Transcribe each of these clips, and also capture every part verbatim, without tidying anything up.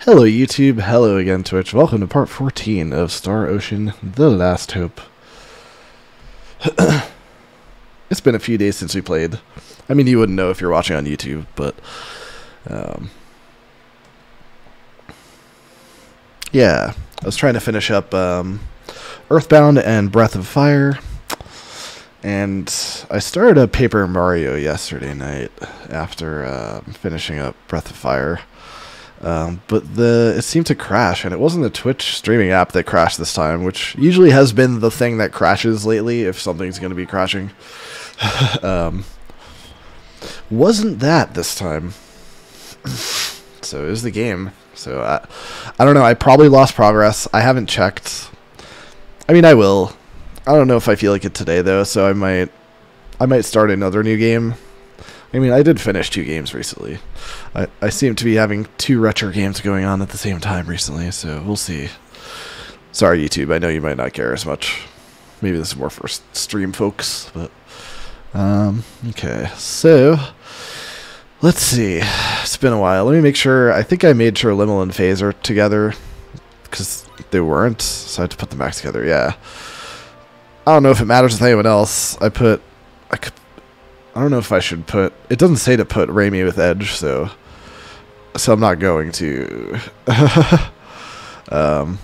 Hello YouTube, hello again Twitch, welcome to part fourteen of Star Ocean: The Last Hope. It's been a few days since we played. I mean, you wouldn't know if you're watching on YouTube, but um, yeah, I was trying to finish up um, Earthbound and Breath of Fire, and I started a Paper Mario yesterday night after uh, finishing up Breath of Fire. Um, but the it seemed to crash, and it wasn't the Twitch streaming app that crashed this time, which usually has been the thing that crashes lately if something's going to be crashing. um, wasn't that this time. So it was the game. So I, I don't know, I probably lost progress. I haven't checked. I mean, I will. I don't know if I feel like it today, though, so I might, I might start another new game. I mean, I did finish two games recently. I, I seem to be having two retro games going on at the same time recently, so we'll see. Sorry, YouTube, I know you might not care as much. Maybe this is more for stream folks, but... Um, okay, so... Let's see. It's been a while. Let me make sure... I think I made sure Limmel and Phase are together, because they weren't, so I had to put them back together, yeah. I don't know if it matters with anyone else. I put... I could... I don't know if I should put... It doesn't say to put Raimi with Edge, so... So I'm not going to... um,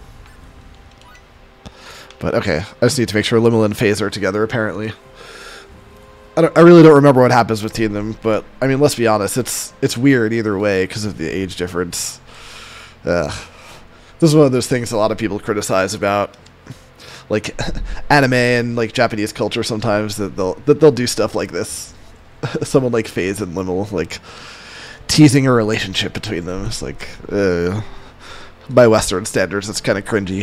but okay, I just need to make sure Limmel and Phase are together, apparently. I, don't, I really don't remember what happens between them, but, I mean, let's be honest, it's it's weird either way because of the age difference. Uh, this is one of those things a lot of people criticize about... like anime and like Japanese culture sometimes, that they'll that they'll do stuff like this. Someone like Phase and Limmel like teasing a relationship between them. It's like uh, by Western standards, it's kind of cringy.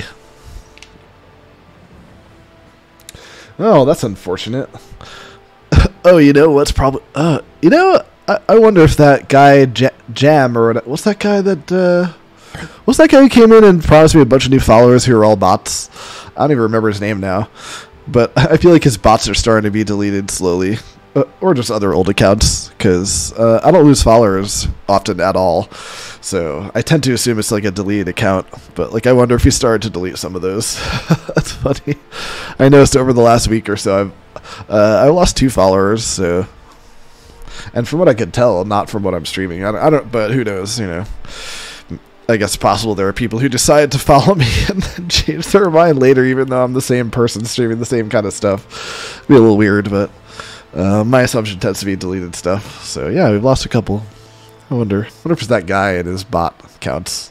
Oh, that's unfortunate. Oh, you know what's probably uh, you know I, I wonder if that guy J Jam or what, what's that guy that uh, what's that guy who came in and promised me a bunch of new followers who are all bots? I don't even remember his name now, but I feel like his bots are starting to be deleted slowly, uh, or just other old accounts, because uh, I don't lose followers often at all, so I tend to assume it's like a deleted account, but like I wonder if he started to delete some of those. That's funny. I noticed over the last week or so, I've uh, I lost two followers, so, and from what I could tell, not from what I'm streaming, I don't, I don't but who knows, you know. I guess it's possible there are people who decide to follow me and then change their mind later, even though I'm the same person streaming the same kind of stuff. It'd be a little weird, but uh, my assumption tends to be deleted stuff. So yeah, we've lost a couple. I wonder. I wonder if it's that guy and his bot counts.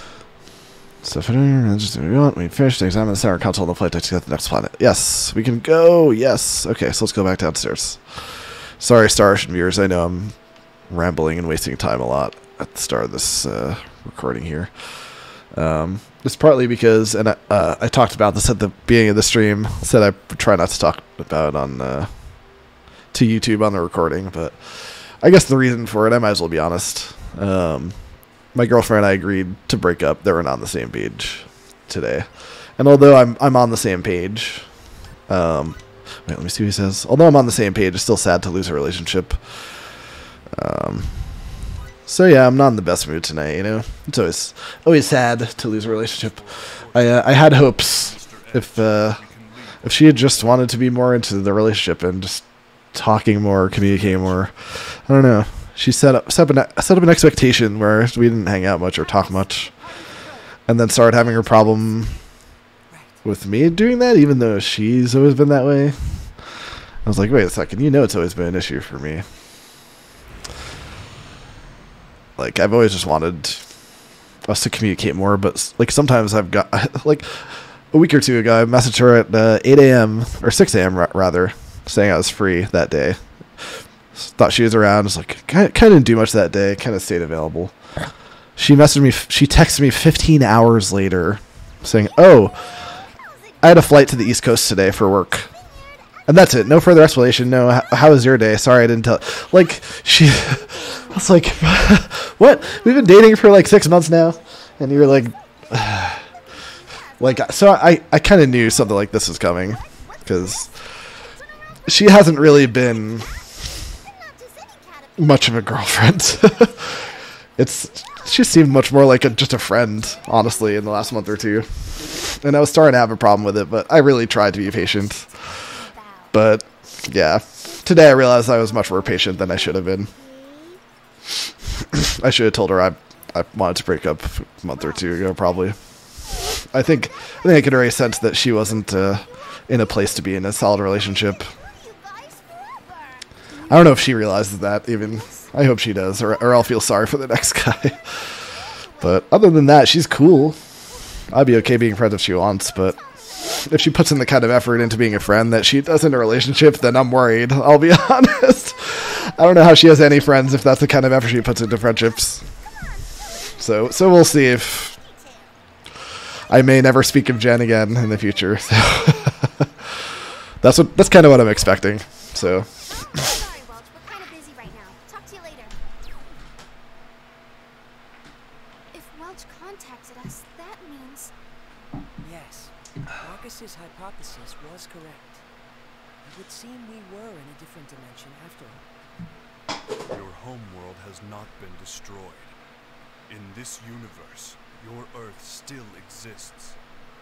So if I just we want, we finished examine the center console on the flight to get the next planet. Yes, we can go. Yes. Okay, so let's go back downstairs. Sorry, Star Ocean viewers. I know I'm rambling and wasting time a lot at the start of this uh, recording here. Um, it's partly because, and I, uh, I talked about this at the beginning of the stream, said I try not to talk about it on uh, to YouTube on the recording, but I guess the reason for it, I might as well be honest. Um, my girlfriend and I agreed to break up. They were not on the same page today. And although I'm, I'm on the same page, um, wait, let me see what he says. Although I'm on the same page, it's still sad to lose a relationship. Um... So yeah, I'm not in the best mood tonight, you know? It's always always sad to lose a relationship. I uh, I had hopes if uh, if she had just wanted to be more into the relationship and just talking more, communicating more. I don't know. She set up set up an, set up an expectation where we didn't hang out much or talk much, and then started having her problem with me doing that, even though she's always been that way. I was like, wait a second, you know it's always been an issue for me. Like, I've always just wanted us to communicate more, but, like, sometimes I've got, like, a week or two ago, I messaged her at uh, eight A M, or six A M, rather, saying I was free that day. Thought she was around, was like, kind of didn't do much that day, kind of stayed available. She messaged me, she texted me fifteen hours later, saying, oh, I had a flight to the East Coast today for work. And that's it. No further explanation. No, how, how was your day? Sorry, I didn't tell. Like, she... I was like, what? We've been dating for like six months now? And you were like... like, so I, I kind of knew something like this was coming. Because she hasn't really been much of a girlfriend. It's she seemed much more like a, just a friend, honestly, in the last month or two. And I was starting to have a problem with it, but I really tried to be patient. But, yeah. Today I realized I was much more patient than I should have been. I should have told her I, I wanted to break up a month or two ago, probably. I think I think I could already sense that she wasn't uh, in a place to be in a solid relationship. I don't know if she realizes that, even. I hope she does, or, or I'll feel sorry for the next guy. But other than that, she's cool. I'd be okay being friends if she wants, but if she puts in the kind of effort into being a friend that she does in a relationship, then I'm worried. I'll be honest. I don't know how she has any friends if that's the kind of effort she puts into friendships. So, so we'll see if I may never speak of Jen again in the future. So that's what that's kind of what I'm expecting. So. Marcus's hypothesis was correct. It would seem we were in a different dimension after all. Your homeworld has not been destroyed. In this universe, your Earth still exists.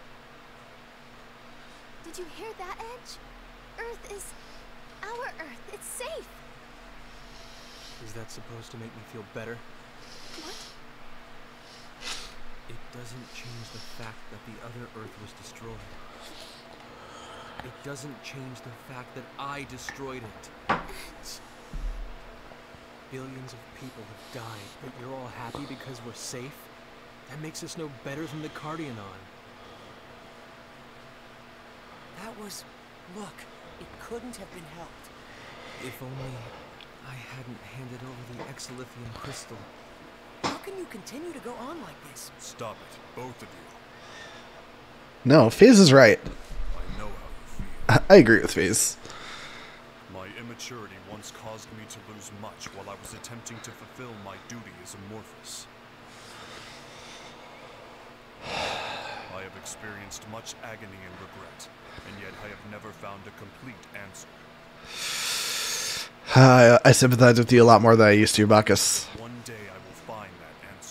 Did you hear that, Edge? Earth is our Earth. It's safe. Is that supposed to make me feel better? What? It doesn't change the fact that the other Earth was destroyed. It doesn't change the fact that I destroyed it. Billions of people have died, but you're all happy because we're safe? That makes us no better than the Cardionon. That was... Look, it couldn't have been helped. If only I hadn't handed over the exilithium crystal. How can you continue to go on like this? Stop it, both of you. No, FaZe is right. I know how you feel. I agree with FaZe. My immaturity once caused me to lose much while I was attempting to fulfill my duty as Amorphous. I have experienced much agony and regret, and yet I have never found a complete answer. Uh, I sympathize with you a lot more than I used to, Bacchus. One day I will find that answer.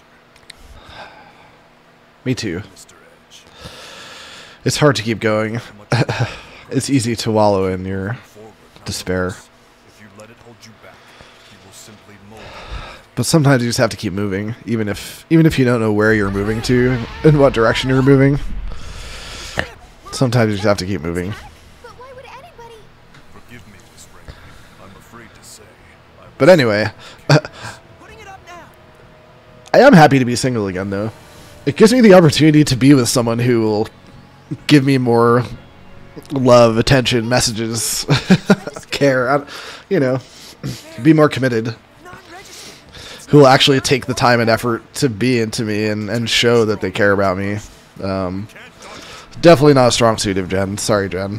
Me too. Mister Edge. It's hard to keep going. It's easy to wallow in your Forward, despair. if you let it hold you back, you will simply mold. But sometimes you just have to keep moving, even if even if you don't know where you're moving to, in what direction you're moving. Sometimes you just have to keep moving. But why would anybody... Forgive me, Miss Ring. I'm afraid to say. I But anyway, Putting it up now. I am happy to be single again, though. It gives me the opportunity to be with someone who will give me more love, attention, messages, care, I- you know, be more committed. Not registered. Who will actually take the time and effort to be into me and, and show that they care about me. Um, definitely not a strong suit of Jen. Sorry, Jen.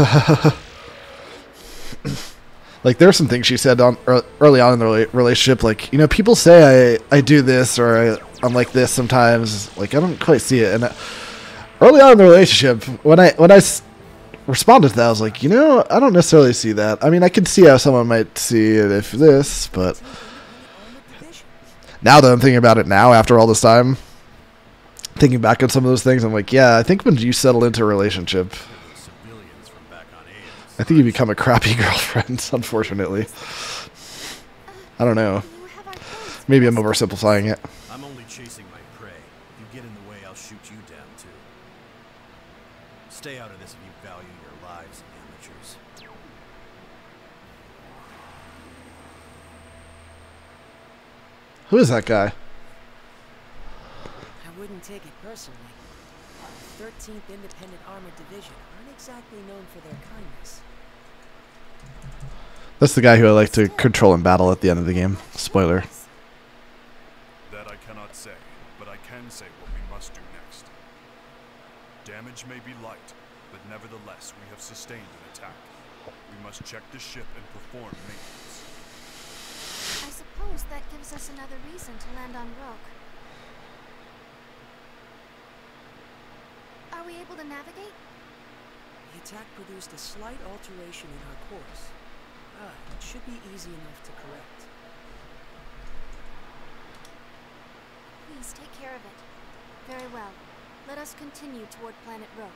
Like, there are some things she said on ear- early on in the rela- relationship, like, you know, people say I, I do this or I, I'm like this sometimes. Like, I don't quite see it. And uh, early on in the relationship, when I when I s- responded to that, I was like, you know, I don't necessarily see that. I mean, I can see how someone might see it if this, but now that I'm thinking about it now, after all this time, thinking back on some of those things, I'm like, yeah, I think when you settle into a relationship, civilians from back on Ames. I think you become a crappy girlfriend, unfortunately. I don't know. You have our phones. Maybe I'm oversimplifying it. I'm only chasing my prey. If you get in the way, I'll shoot you down, too. Stay out of this if you value your lives, amateurs. Who is that guy? I wouldn't take it personally. The thirteenth Independent Armored Division aren't exactly known for their kindness. That's the guy who I like to control in battle at the end of the game. Spoiler. That I cannot say, but I can say what we must do next. Damage may be light, but nevertheless we have sustained an attack. We must check the ship and perform maintenance. I suppose that gives us another reason to land on Roak. Are we able to navigate? The attack produced a slight alteration in our course. Ah, it should be easy enough to correct. Please take care of it. Very well. Let us continue toward planet Roak.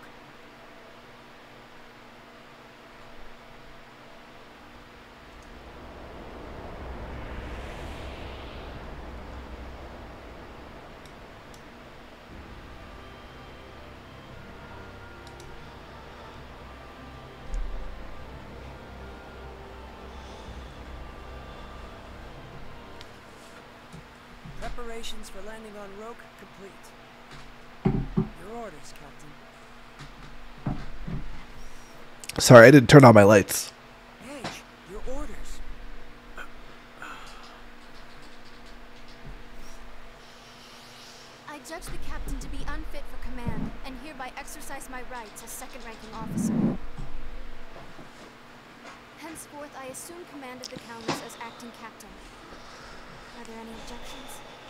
Preparations for landing on Roak complete. Your orders, Captain. Sorry, I didn't turn on my lights. Edge, your orders. I judge the captain to be unfit for command, and hereby exercise my rights as second-ranking officer. Henceforth, I assume command of the Countess as acting captain. Are there any objections?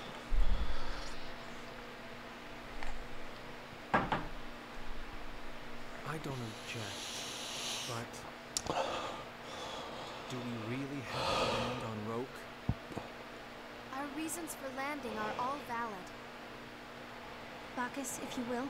I don't object, but do we really have to land on Roak? Our reasons for landing are all valid. Bacchus, if you will.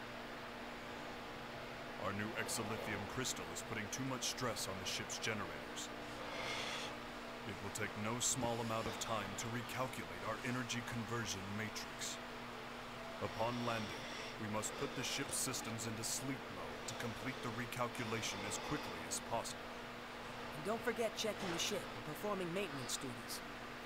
Our new exolithium crystal is putting too much stress on the ship's generators. It will take no small amount of time to recalculate our energy conversion matrix. Upon landing, we must put the ship's systems into sleep mode to complete the recalculation as quickly as possible. And don't forget checking the ship and performing maintenance duties.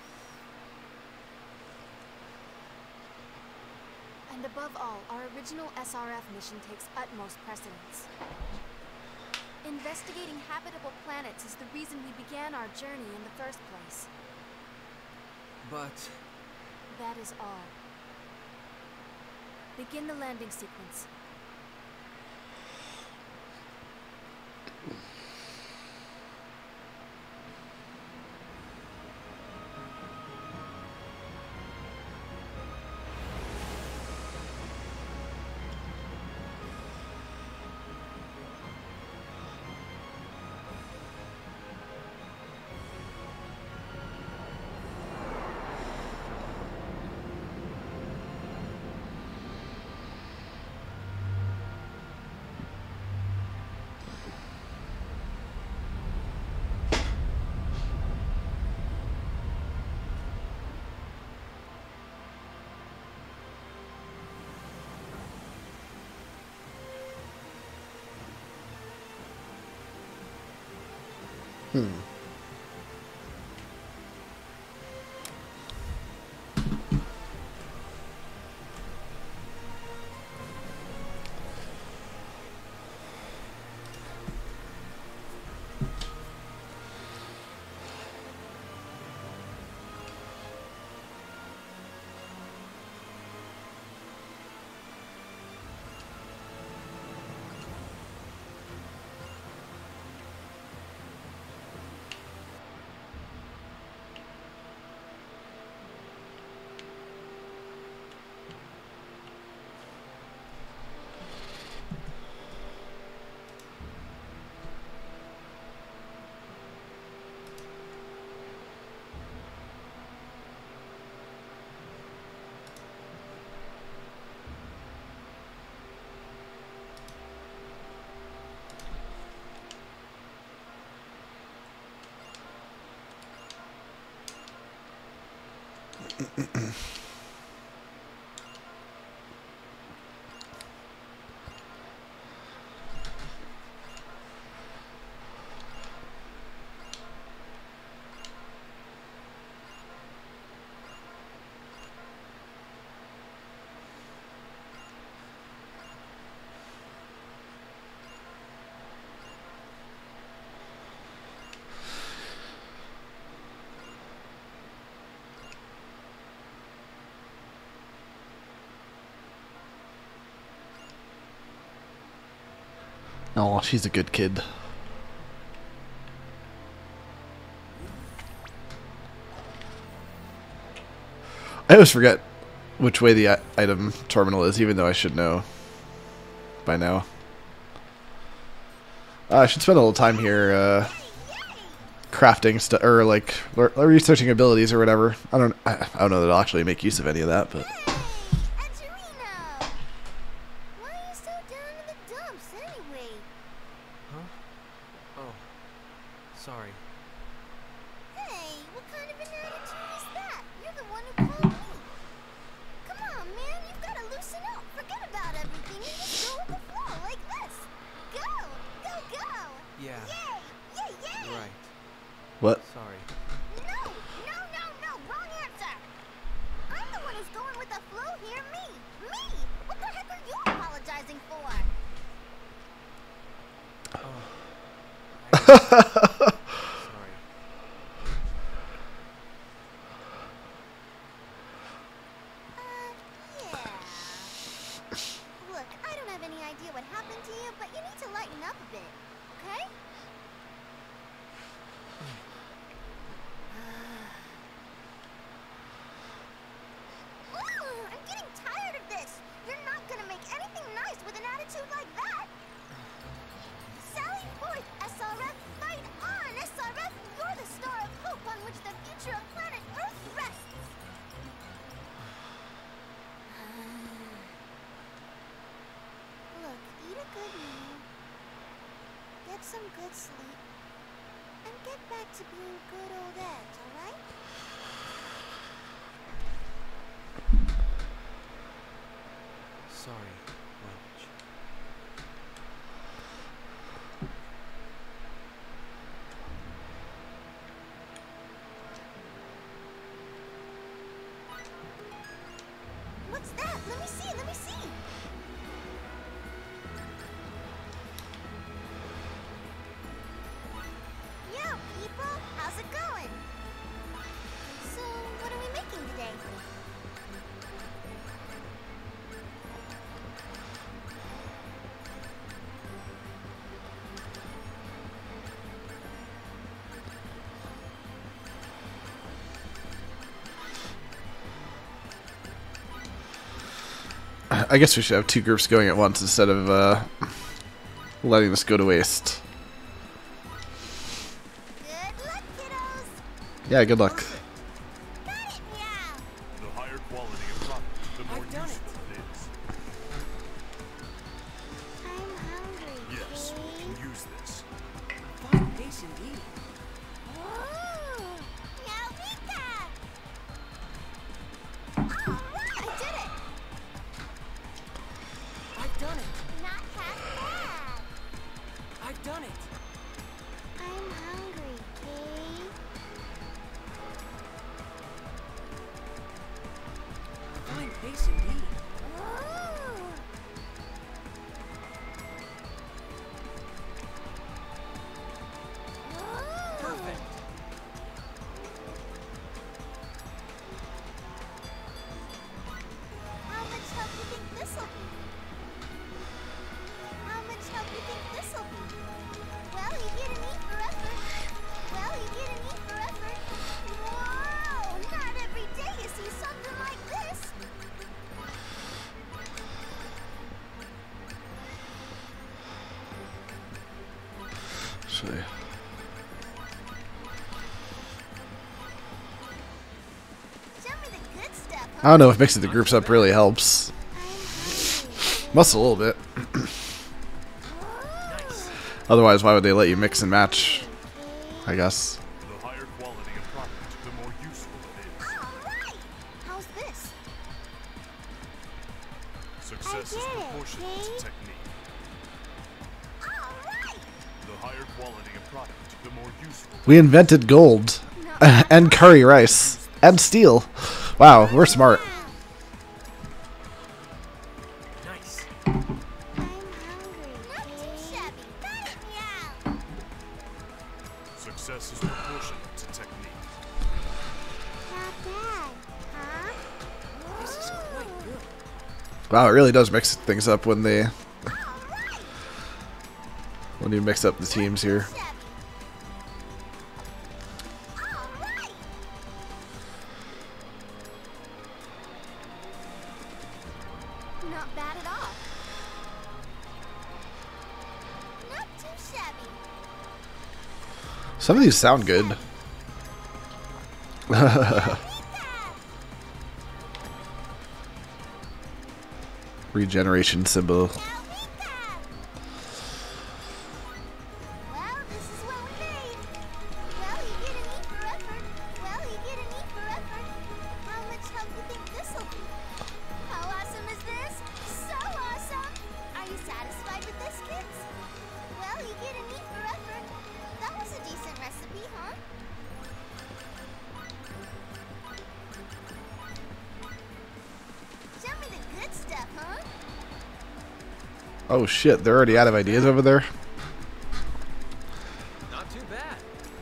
And above all, our original S R F mission takes utmost precedence. Investigating habitable planets is the reason we began our journey in the first place. But That is all. Begin the landing sequence. Hmm. Oh, she's a good kid. I always forget which way the item terminal is, even though I should know by now. Uh, I should spend a little time here uh, crafting stuff, or like researching abilities or whatever. I don't, I, I don't know that I'll actually make use of any of that, but. What? Sorry. No, no, no, no, wrong answer. I'm the one who's going with the flu here, me. Me! What the heck are you apologizing for? Sorry. Uh, yeah. Look, I don't have any idea what happened to you, but you need to lighten up a bit, okay? Ooh, I'm getting tired of this. You're not gonna make anything nice with an attitude like that. Sally forth, S R F, fight on, S R F. You're the star of hope on which the future of planet Earth rests. Look, eat a good meal, get some good sleep, and get back to being good old Edge, alright? Sorry, Roach. What's that? Let me see, let me see. Yo, people, how's it going? So, what are we making today? I guess we should have two groups going at once instead of uh, letting this go to waste. Good luck, kiddos. Yeah, good luck. Got it, meow. The higher quality of product, the more I've done it. useful it is. I'm hungry. Yes, we Kate. can use this. Fine pace indeed. Ooh, meow, Pika. All right, I did it. I've done it. Not half bad. I've done it. I'm hungry, Kate. Fine pace indeed. Ooh. Ooh. Perfect. How much help do you think this'll be? How much help do you think this'll be? Well, you get an E for effort. Well, you get an E for effort. Whoa! Not every day you see something like this. Actually, Show me the good stuff, I huh? don't know if mixing the groups up really helps. I'm hungry. Must a little bit. Nice. Otherwise, why would they let you mix and match? I guess. The higher quality of product, the more useful it is. All right. How's this? Success is get it, proportional Kate. to technique. All right. The higher quality of product, the more useful. We invented gold and curry rice and steel. Wow, we're smart. Nice. I'm hungry. Not too shabby. Got it, meow. Success is proportional to technique. Not bad, huh? This is quite good. Wow, it really does mix things up when they All right. when you mix up the teams here. Shabby. All right. Not bad at all. Not too shabby. Some of these sound good. Regeneration symbol. Well, this is what we made. Well, you get an E for effort. Well, you get an E for effort. How much help do you think this'll be? How awesome is this? So awesome! Are you satisfied with this, kids? Well, you get an E for effort. That was a decent recipe, huh? Oh shit, they're already out of ideas over there. Not too bad.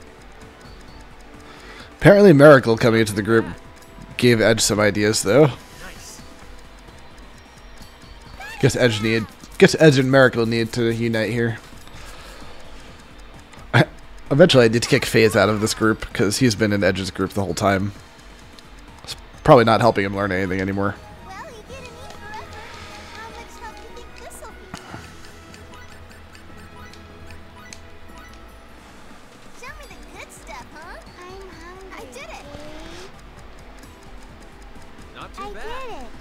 Apparently Miracle coming into the group gave Edge some ideas though. Nice. Guess Edge need guess Edge and Miracle need to unite here. I, eventually I need to kick FaZe out of this group because he's been in Edge's group the whole time. It's probably not helping him learn anything anymore. Well, you get an E for effort. How much help do you think this'll be? Show me the good stuff, huh? I'm hungry. I did it. Not too I bad. did it,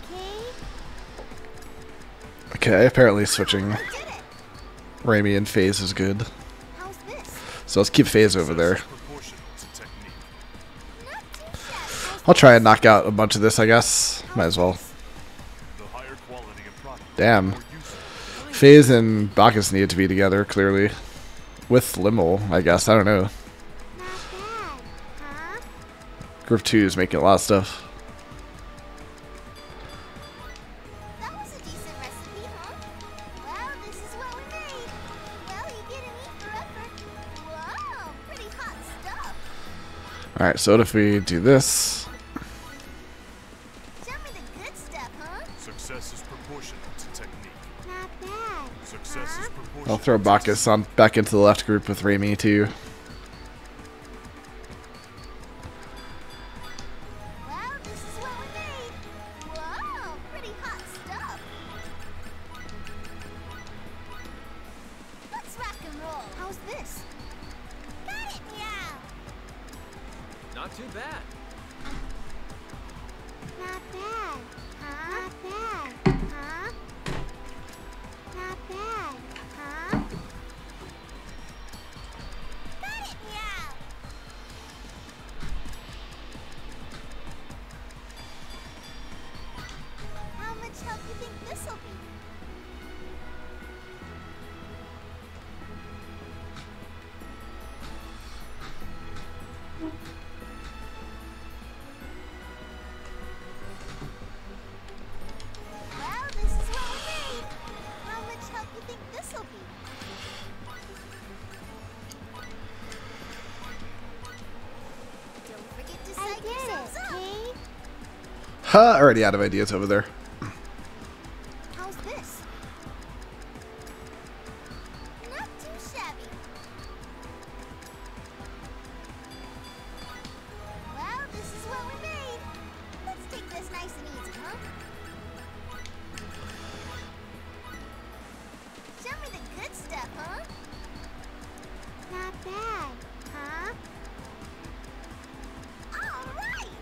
Kate. Okay, apparently switching I did it. Raimi and FaZe is good. How's this? So let's keep FaZe over there. Success is proportional to technique. Not too shabby. I'll try and knock out a bunch of this, I guess. Might as well. The higher quality of product, Damn. more useful. FaZe and Bacchus need to be together, clearly. With Limmel, I guess. I don't know. Not bad, huh? Group two is making a lot of stuff. That was a decent recipe, huh? Well, this is what we made. Well, you get an E for effort. Wow, pretty hot stuff. Alright, so what if we do this? Show me the good stuff, huh? Success is proportional to technique. Not bad. Success is proportional. I'll throw Bacchus on back into the left group with Raimi too. Well, this is what we made. Wow, pretty hot stuff. Let's rock and roll. How's this? Got it, meow. Not too bad. Not bad, huh? Not bad, huh? Not bad, huh? Got it, meow. How much help you think this'll be? Well, this is what we made. How much help you think this'll be? Don't forget to psych yourselves up. Ha! Already out of ideas over there. How's this? Not too shabby. Well, this is what we made. Let's take this nice and easy, huh? Show me the good stuff, huh? Not bad, huh? All right.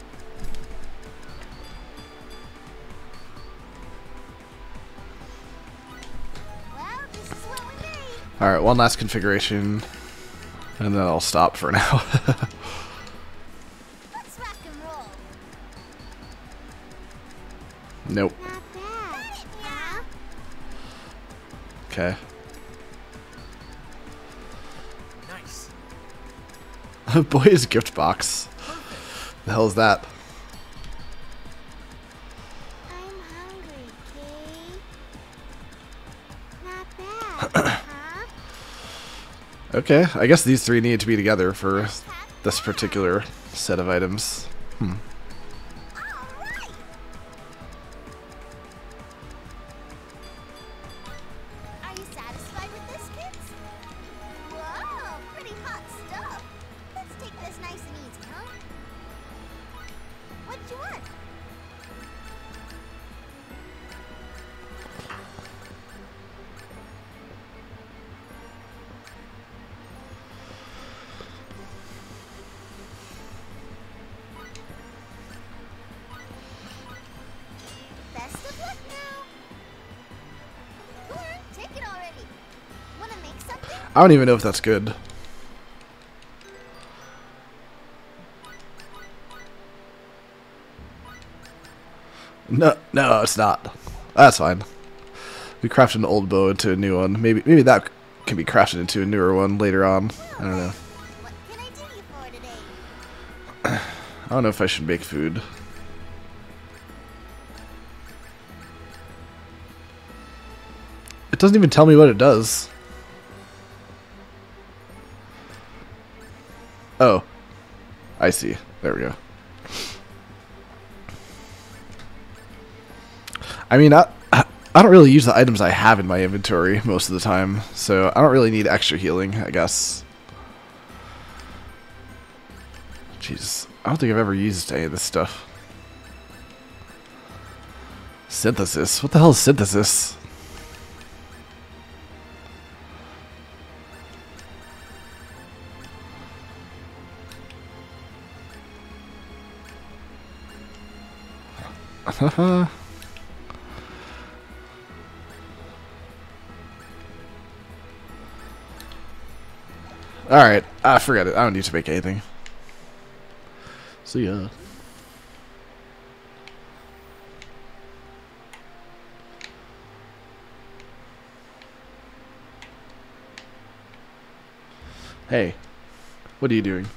Well, this is what we made. Alright, one last configuration. And then I'll stop for now. Let's rock and roll. Nope. Not bad. Huh? Okay. Nice. Boy's gift box. The hell is that? I'm hungry, Kate. Not bad, huh? Okay, I guess these three need to be together for this particular set of items. Hmm. All right. Are you satisfied with this, kids? Whoa, pretty hot stuff. Let's take this nice and easy, huh? What you want? Best of luck now. Come on, take it already. Wanna make something? I don't even know if that's good. No, no, it's not. That's fine. We crafted an old bow into a new one. Maybe, maybe that can be crafted into a newer one later on. I don't know. What can I do you for today? I don't know if I should make food. It doesn't even tell me what it does. Oh. I see. There we go. I mean, I, I don't really use the items I have in my inventory most of the time, so I don't really need extra healing, I guess. Jeez, I don't think I've ever used any of this stuff. Synthesis? What the hell is synthesis? Haha. Alright, ah, forget it. I don't need to make anything. See ya. Hey, what are you doing?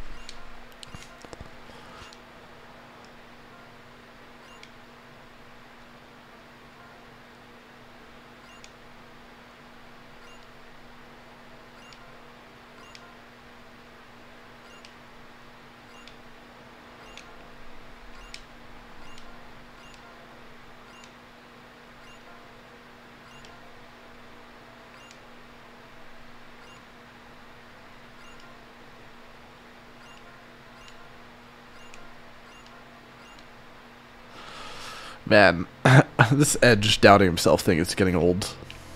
Man, this Edge doubting himself thing is getting old.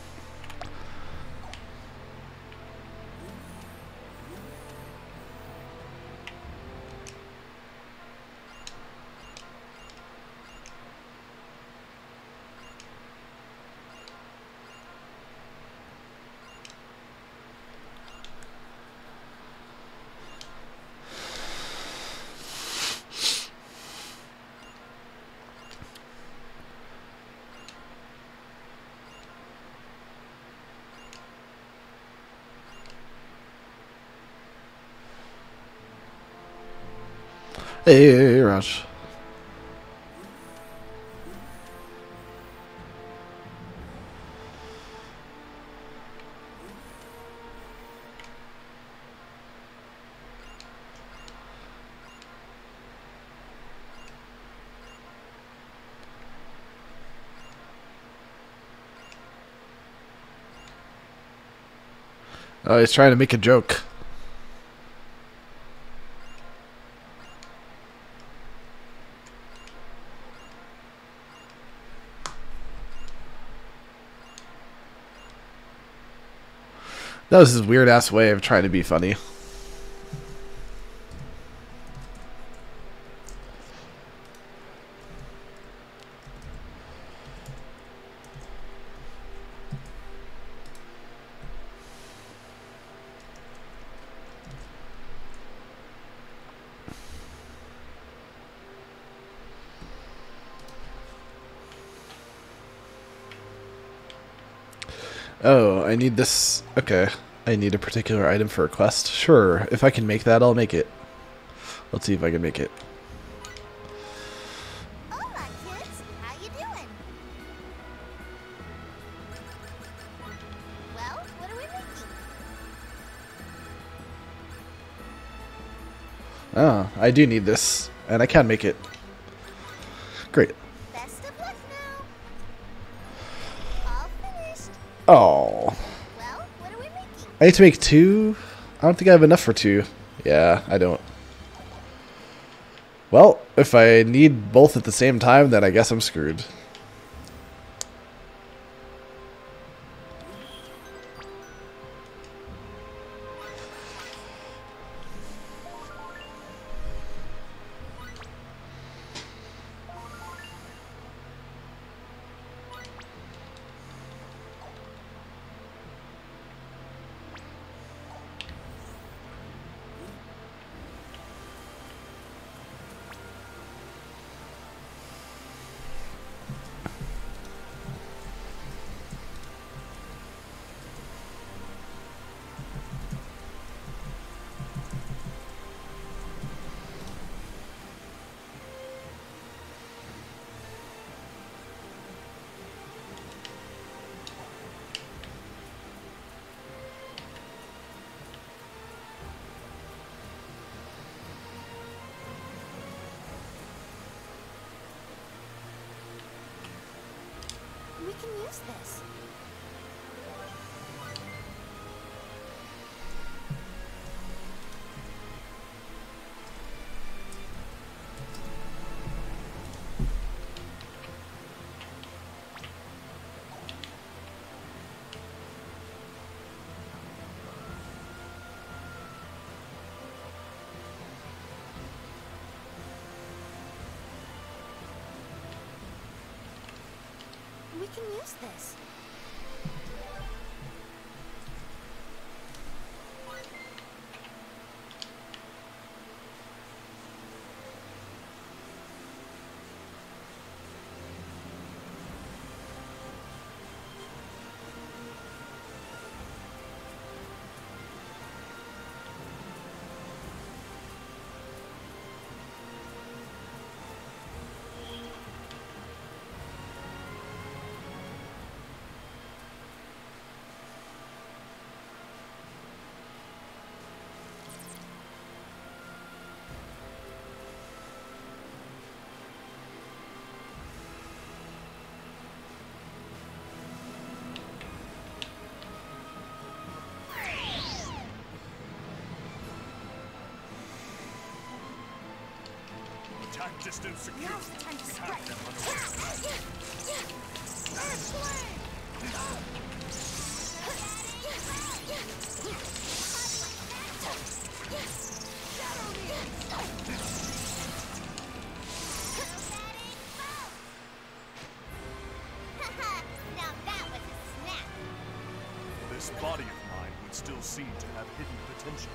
Hey, Raj. Oh, he's trying to make a joke. That was his weird ass way of trying to be funny. Oh, I need this. Okay. I need a particular item for a quest. Sure. If I can make that, I'll make it. Let's see if I can make it. Hola, kids. How you doing? Well, what are we making? Oh, I do need this. And I can make it. Great. Best of luck now. All finished. Oh. Well, what are we making? I need to make two? I don't think I have enough for two. Yeah, I don't. Well, if I need both at the same time, then I guess I'm screwed. We can use this. We can use this. Attack distance secure. Now's the time to Have strike. them unaware. Now that was a snap. This body of mine would still seem to have hidden potential.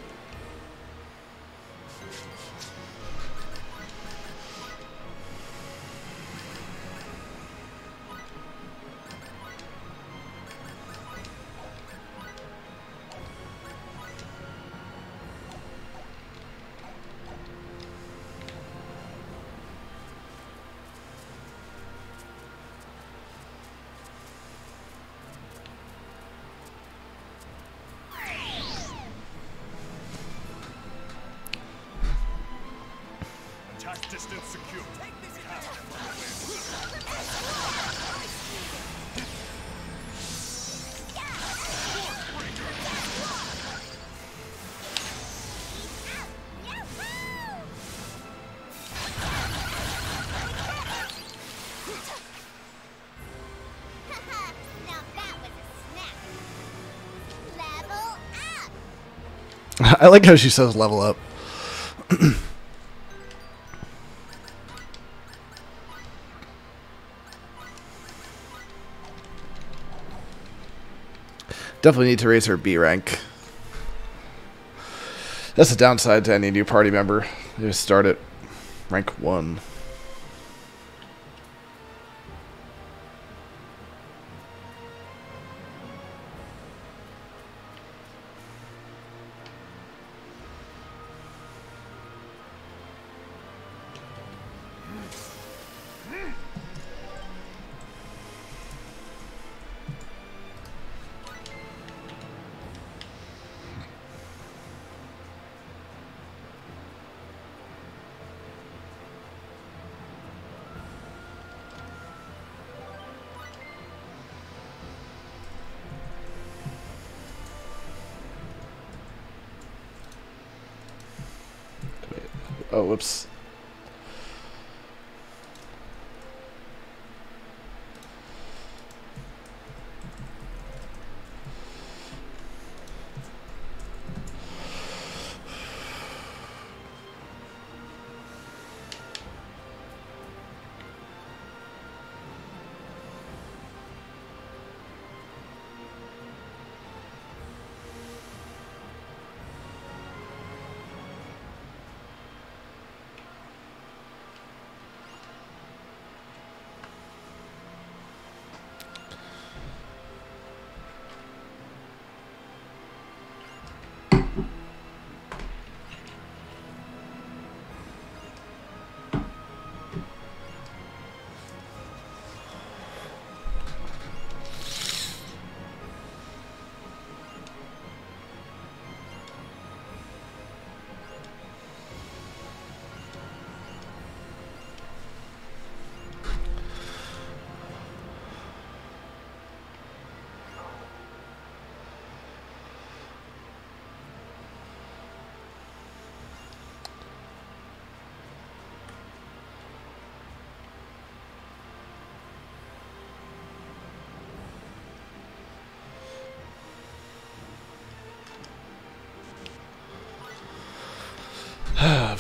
Attack distance secure. Have them unaware. Now that was a snap. Level up. I like how she says level up. Definitely need to raise her B rank. That's the downside to any new party member. You just start at rank one. Oh, whoops.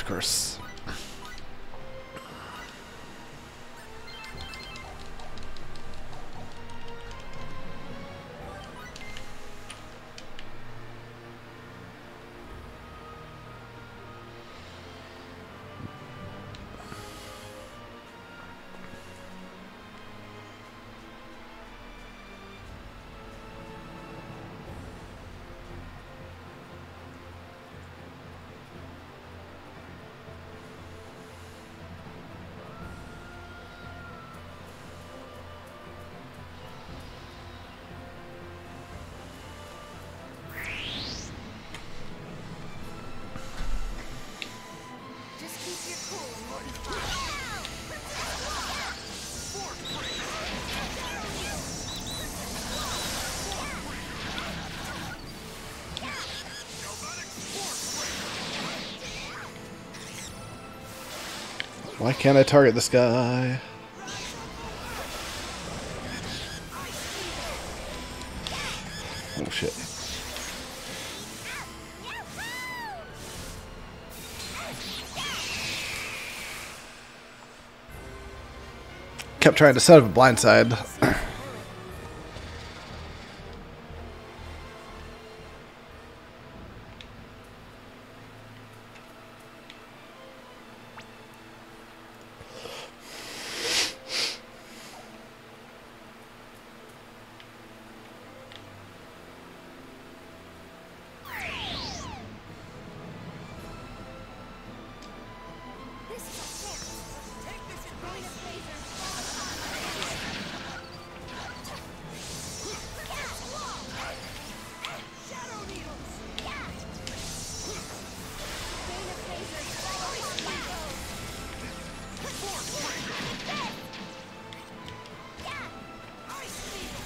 of course. Just keep your cool and we'll be fine. Why can't I target this guy? Oh shit. Kept trying to set up a blindside. This is a chance. Take this and bring us laser. Shadow needles. Vein of lasers fall upon my foes. Ice needle.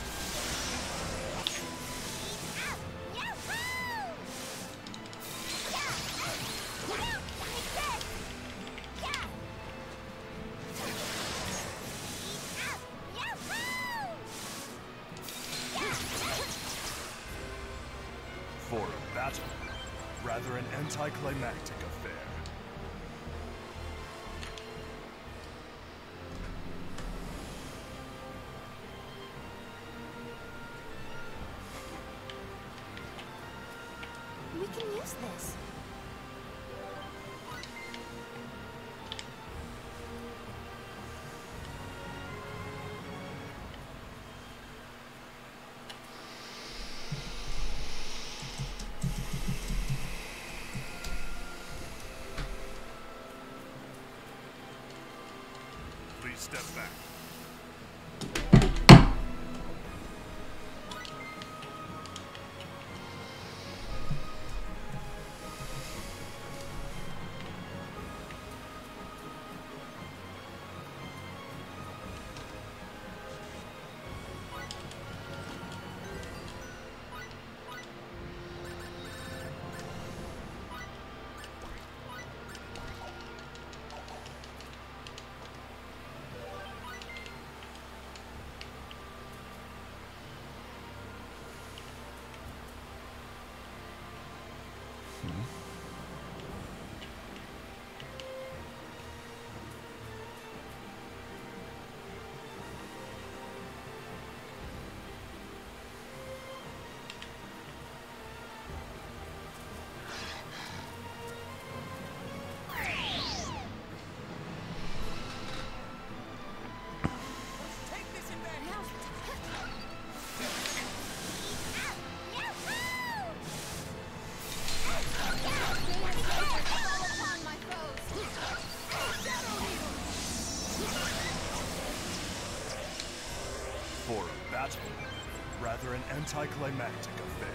For a battle, rather an anticlimactic affair. We can use this. Please step back. For a battle, rather an anticlimactic affair.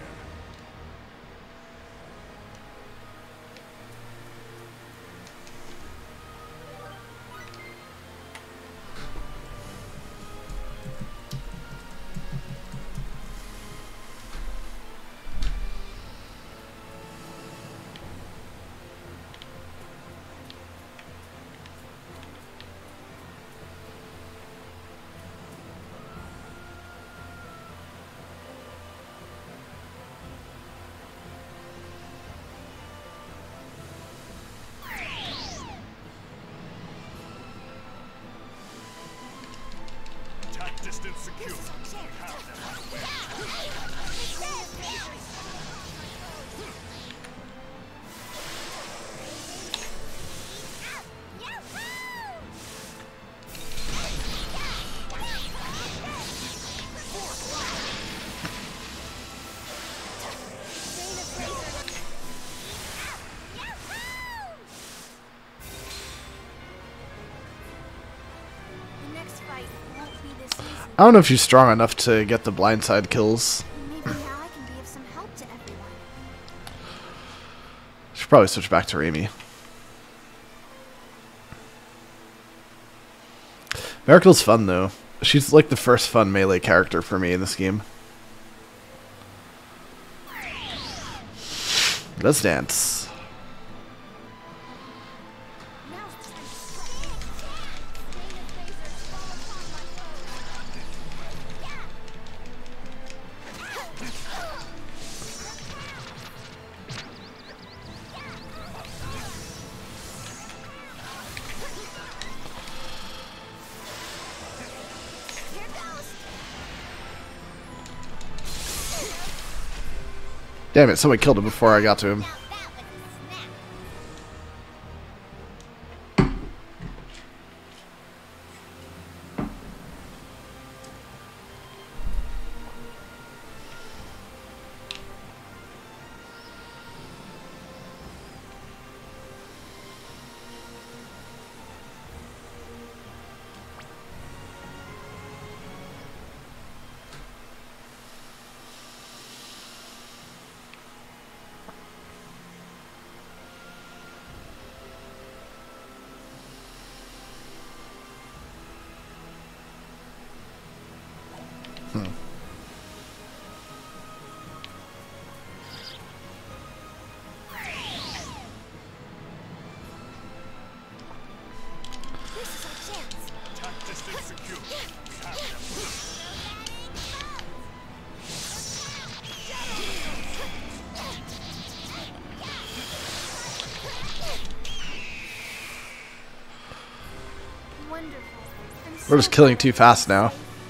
secure. We have them unaware. I don't know if she's strong enough to get the blindside kills. Maybe now I can be of some help to everyone. Should probably switch back to Raimi. Miracle's fun though. She's like the first fun melee character for me in this game. Let's dance. Damn it, somebody killed him before I got to him. We're just killing too fast now.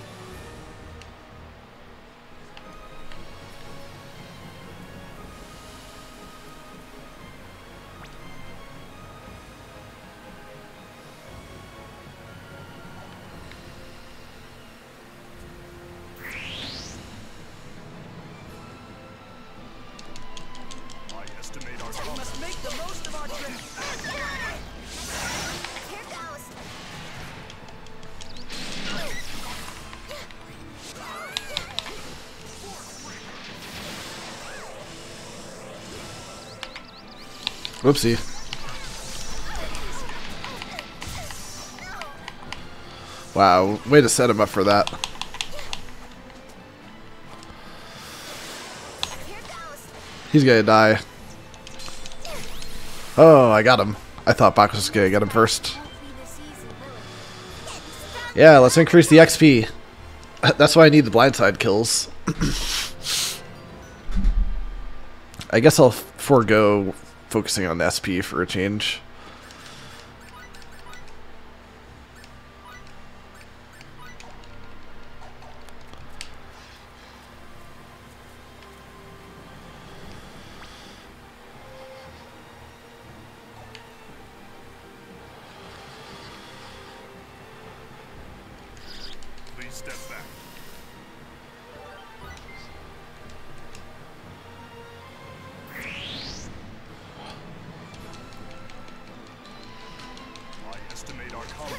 Whoopsie. Wow, way to set him up for that. He's gonna die. Oh, I got him. I thought Bach was gonna get him first. Yeah, let's increase the X P. That's why I need the blindside kills. I guess I'll forego focusing on the S P for a change. Please step back. I estimate our combat.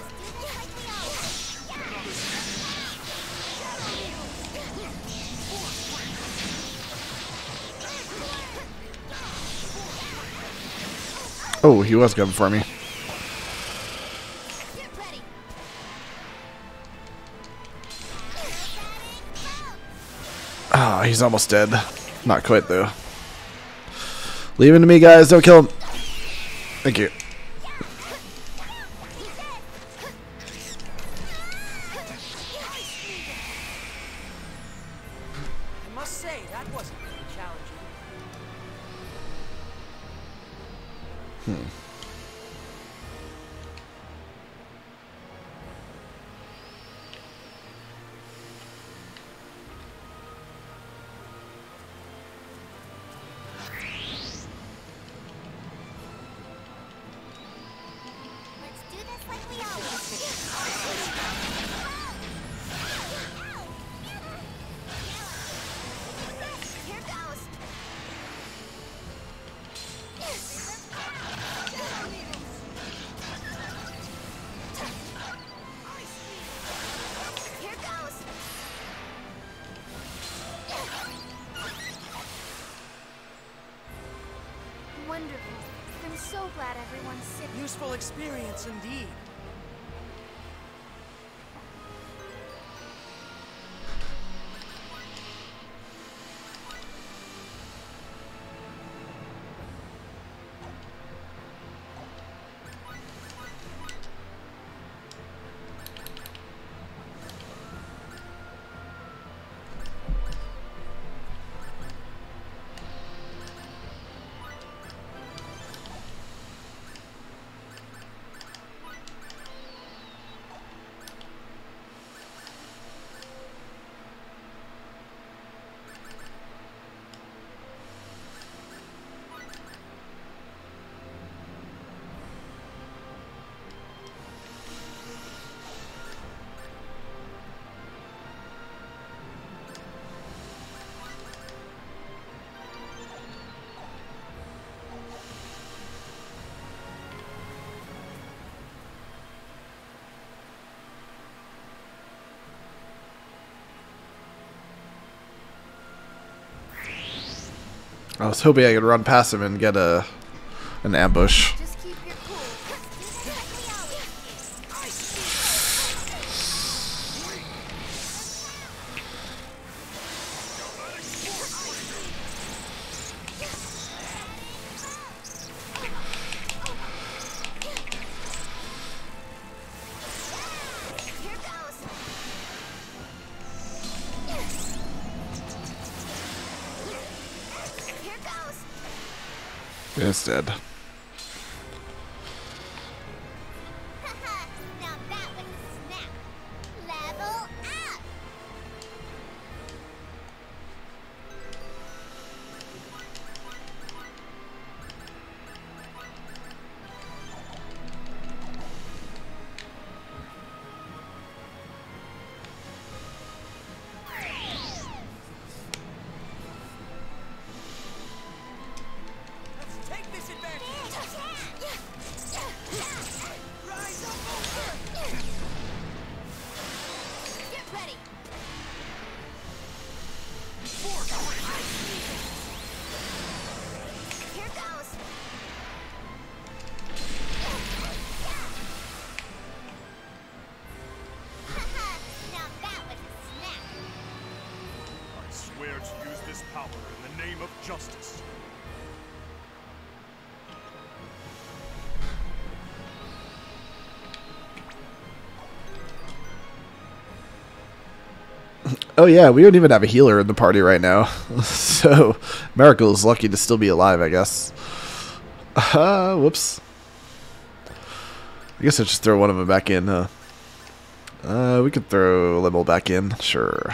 Oh, he was coming for me. Ah, oh, he's almost dead. Not quite, though. Leave him to me, guys. Don't kill him. Thank you. I must say, that wasn't really challenging. Hmm. wonderful. I'm so glad everyone's sick. Useful experience indeed. I was hoping I could run past him and get a an ambush. Just keep your cool. Do this like we always do. I Here goes. Here goes. It's dead. Now that was a snap. Level up. Let's take this advantage. Rise up. Get ready. Here goes. Now that was a snap. I swear to use this power in the name of justice. Oh yeah, we don't even have a healer in the party right now. So Miracle is lucky to still be alive, I guess. Uh, whoops. I guess I'll just throw one of them back in, huh? Uh, we could throw Limel back in, sure.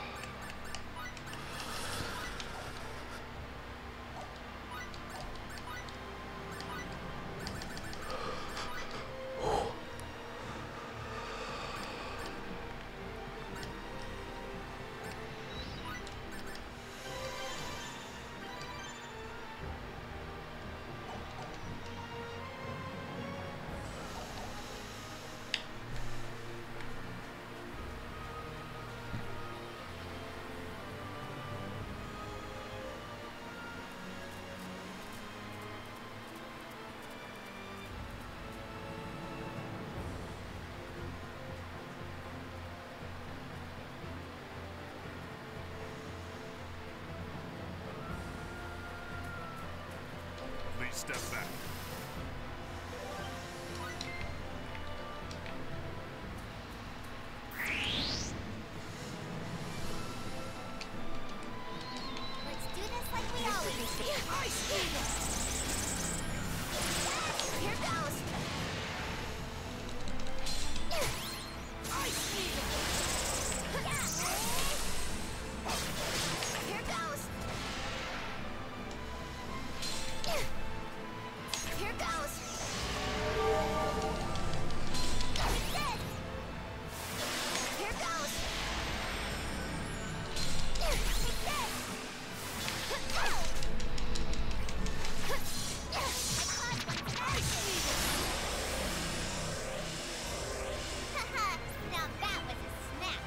Please step back. Let's do this like we always do. Here goes. Here goes. Here goes. Take this. Here goes. Take this. Now that was a snap.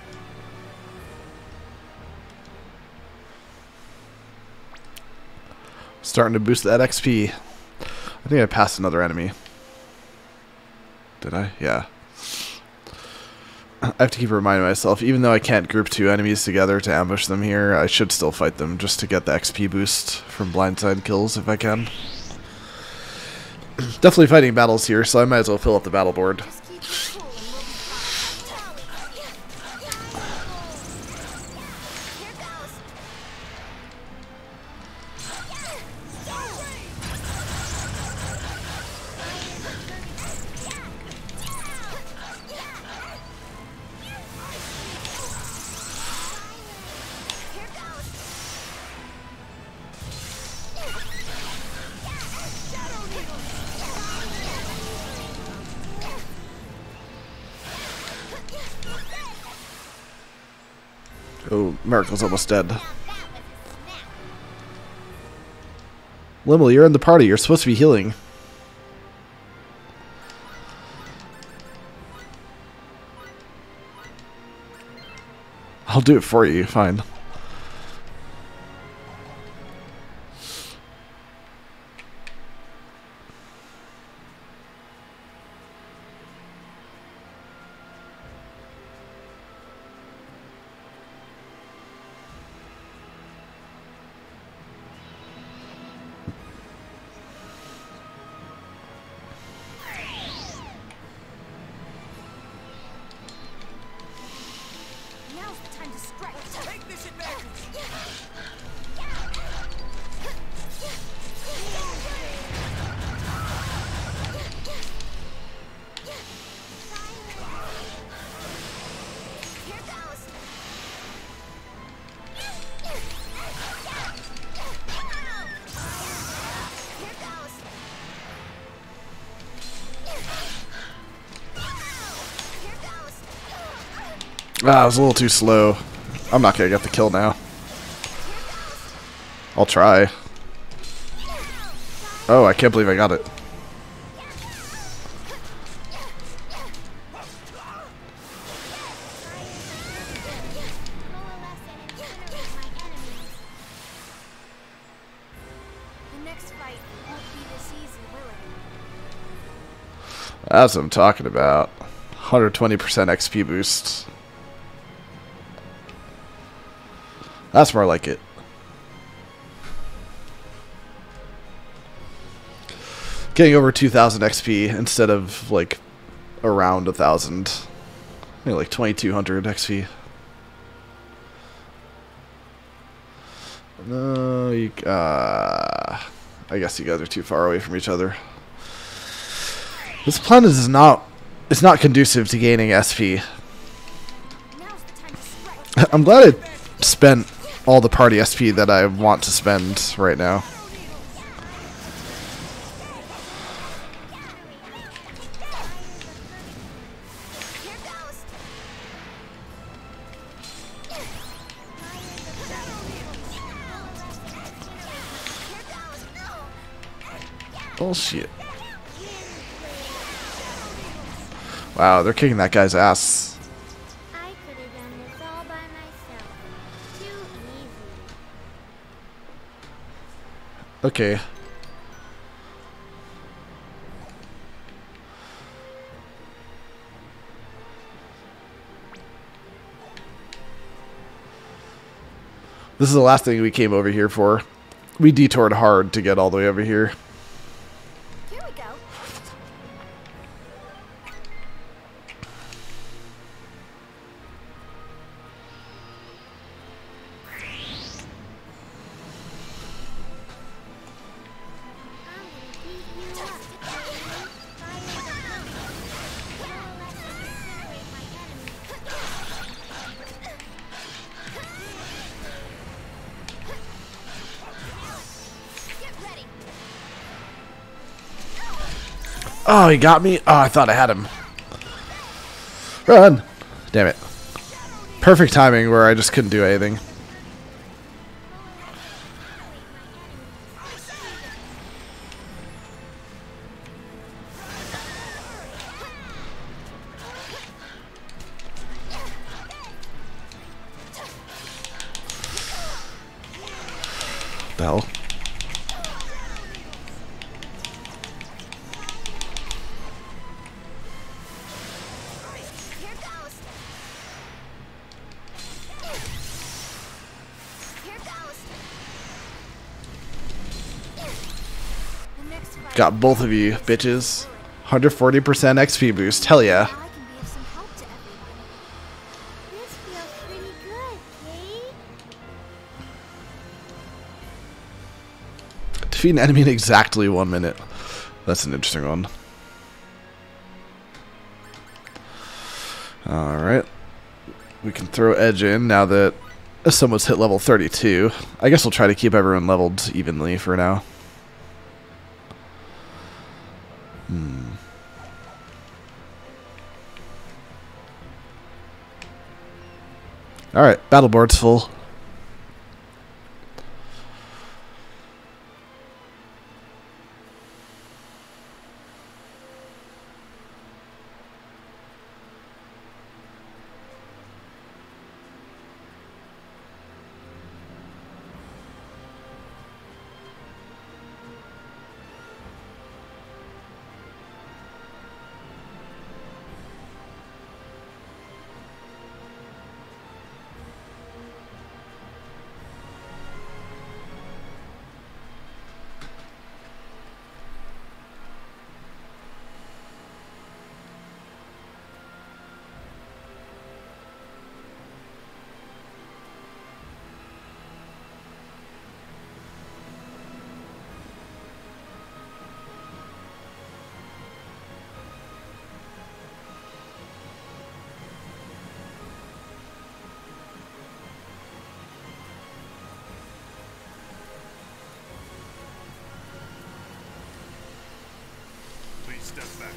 Starting to boost that X P. I think I passed another enemy. Did I? Yeah. I have to keep reminding myself, even though I can't group two enemies together to ambush them here, I should still fight them just to get the X P boost from blindside kills if I can. Definitely fighting battles here, so I might as well fill up the battle board. Just keep it cool and we'll be fine. Here goes. Here goes. Oh, Miracle's almost dead. Limel, you're in the party. You're supposed to be healing. I'll do it for you. Fine. Now's the time to stretch. Take this advantage! Here goes. Here goes. Here goes. Ah, I was a little too slow. I'm not gonna get the kill now. I'll try. Oh, I can't believe I got it. The next fight won't be this easy, will it? That's what I'm talking about. one hundred twenty percent X P boost. That's more like it. Getting over two thousand X P instead of like around one thousand. Maybe like twenty-two hundred X P. No, you, uh, I guess you guys are too far away from each other. This planet is not, it's not conducive to gaining S P. Now's the time to stretch. I'm glad I spent all the party S P that I want to spend right now. Here goes. Here goes. Bullshit. Wow, they're kicking that guy's ass. I could have done this all by myself. Too easy. Okay. This is the last thing we came over here for. We detoured hard to get all the way over here. Here we go. Get ready. Oh, he got me? Oh, I thought I had him. Run! Damn it. Perfect timing where I just couldn't do anything. The hell? Got both of you, bitches. one hundred forty percent X P boost. Hell yeah. Now I can be of some help to everyone. This feels pretty good, Kate. Defeat an enemy in exactly one minute. That's an interesting one. Alright. We can throw Edge in now that someone's hit level thirty-two. I guess we'll try to keep everyone leveled evenly for now. Hmm. Alright, battle board's full. Please step back.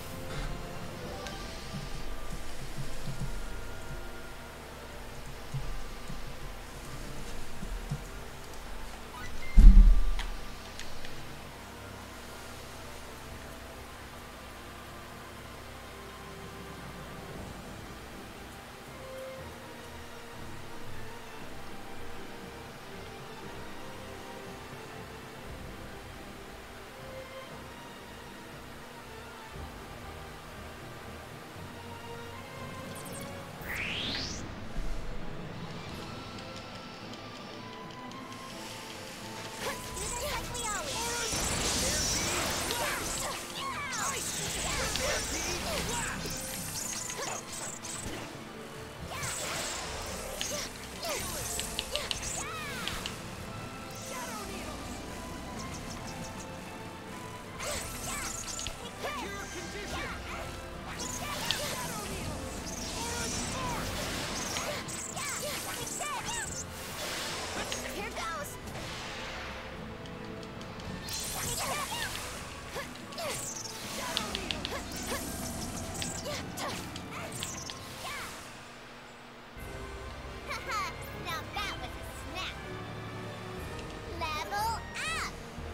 Now that was a snap. Level up.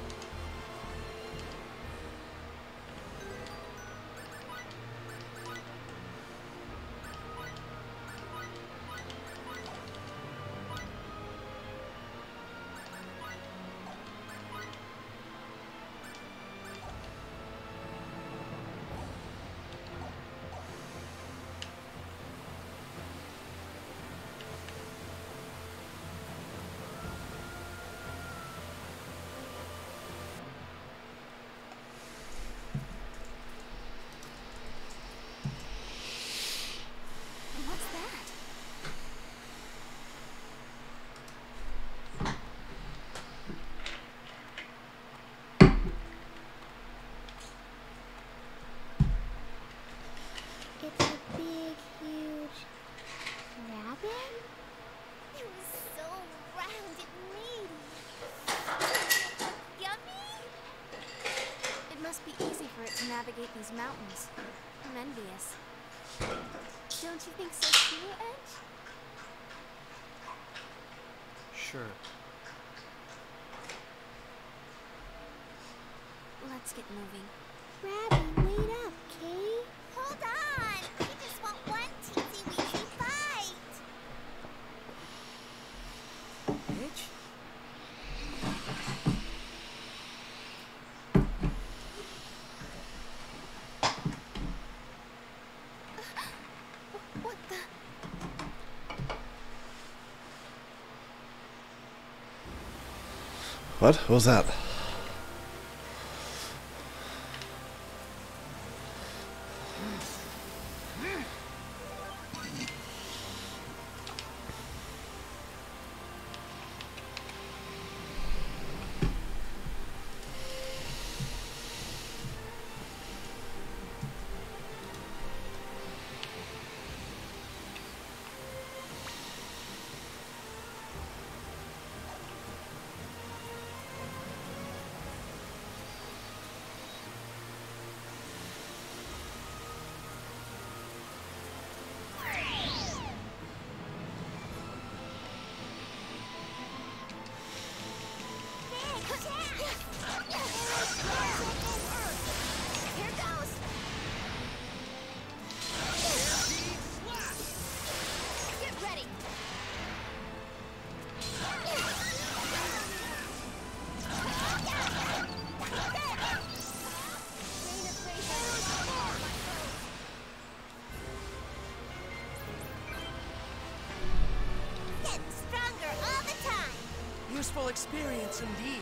What's that? It's a big, huge rabbit? It was so round and meaty. Yummy? It must be easy for it to navigate these mountains. I'm envious. Don't you think so too, Edge? Sure. Let's get moving. Rabbit, wait up, Kay. Hold on! We just want one teensy-weensy bite! Edge? What the? What? What was that? useful experience indeed.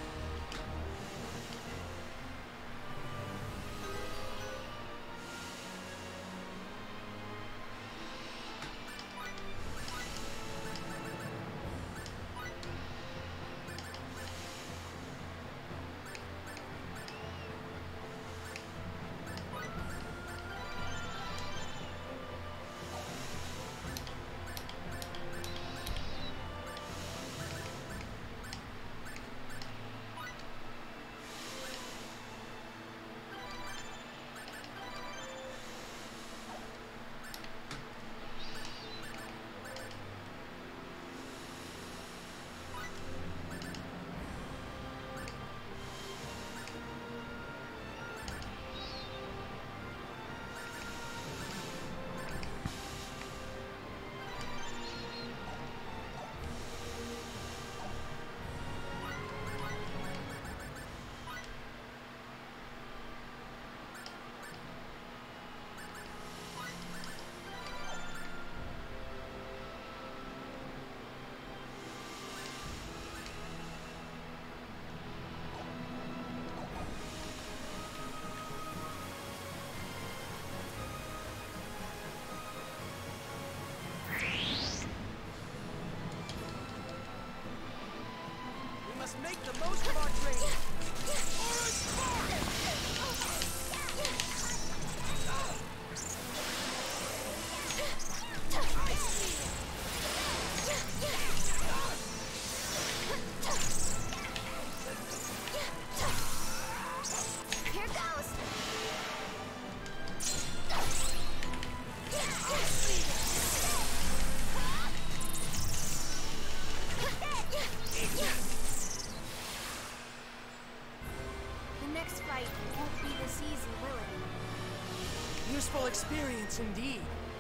Make the most of our training. Here goes. The next fight won't be this easy, will it? Useful experience indeed.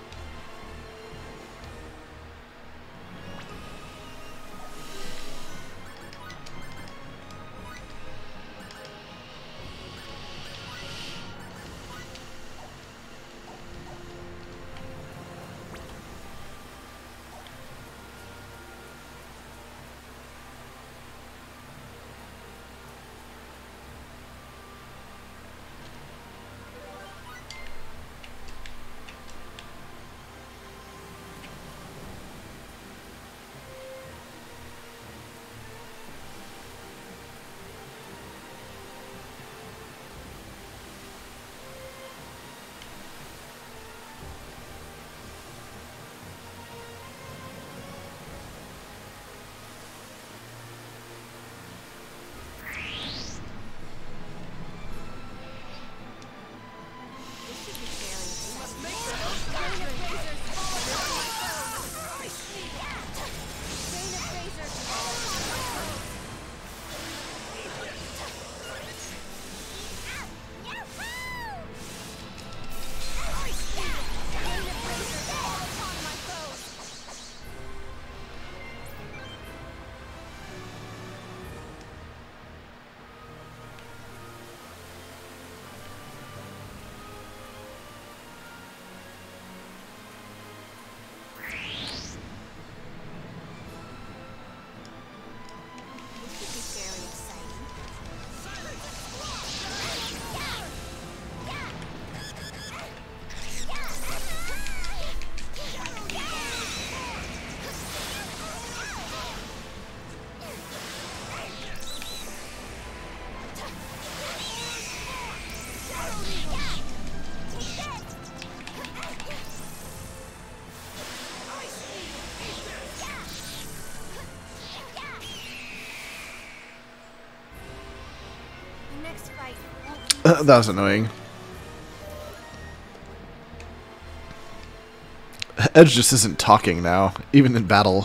That was annoying. Edge just isn't talking now, even in battle.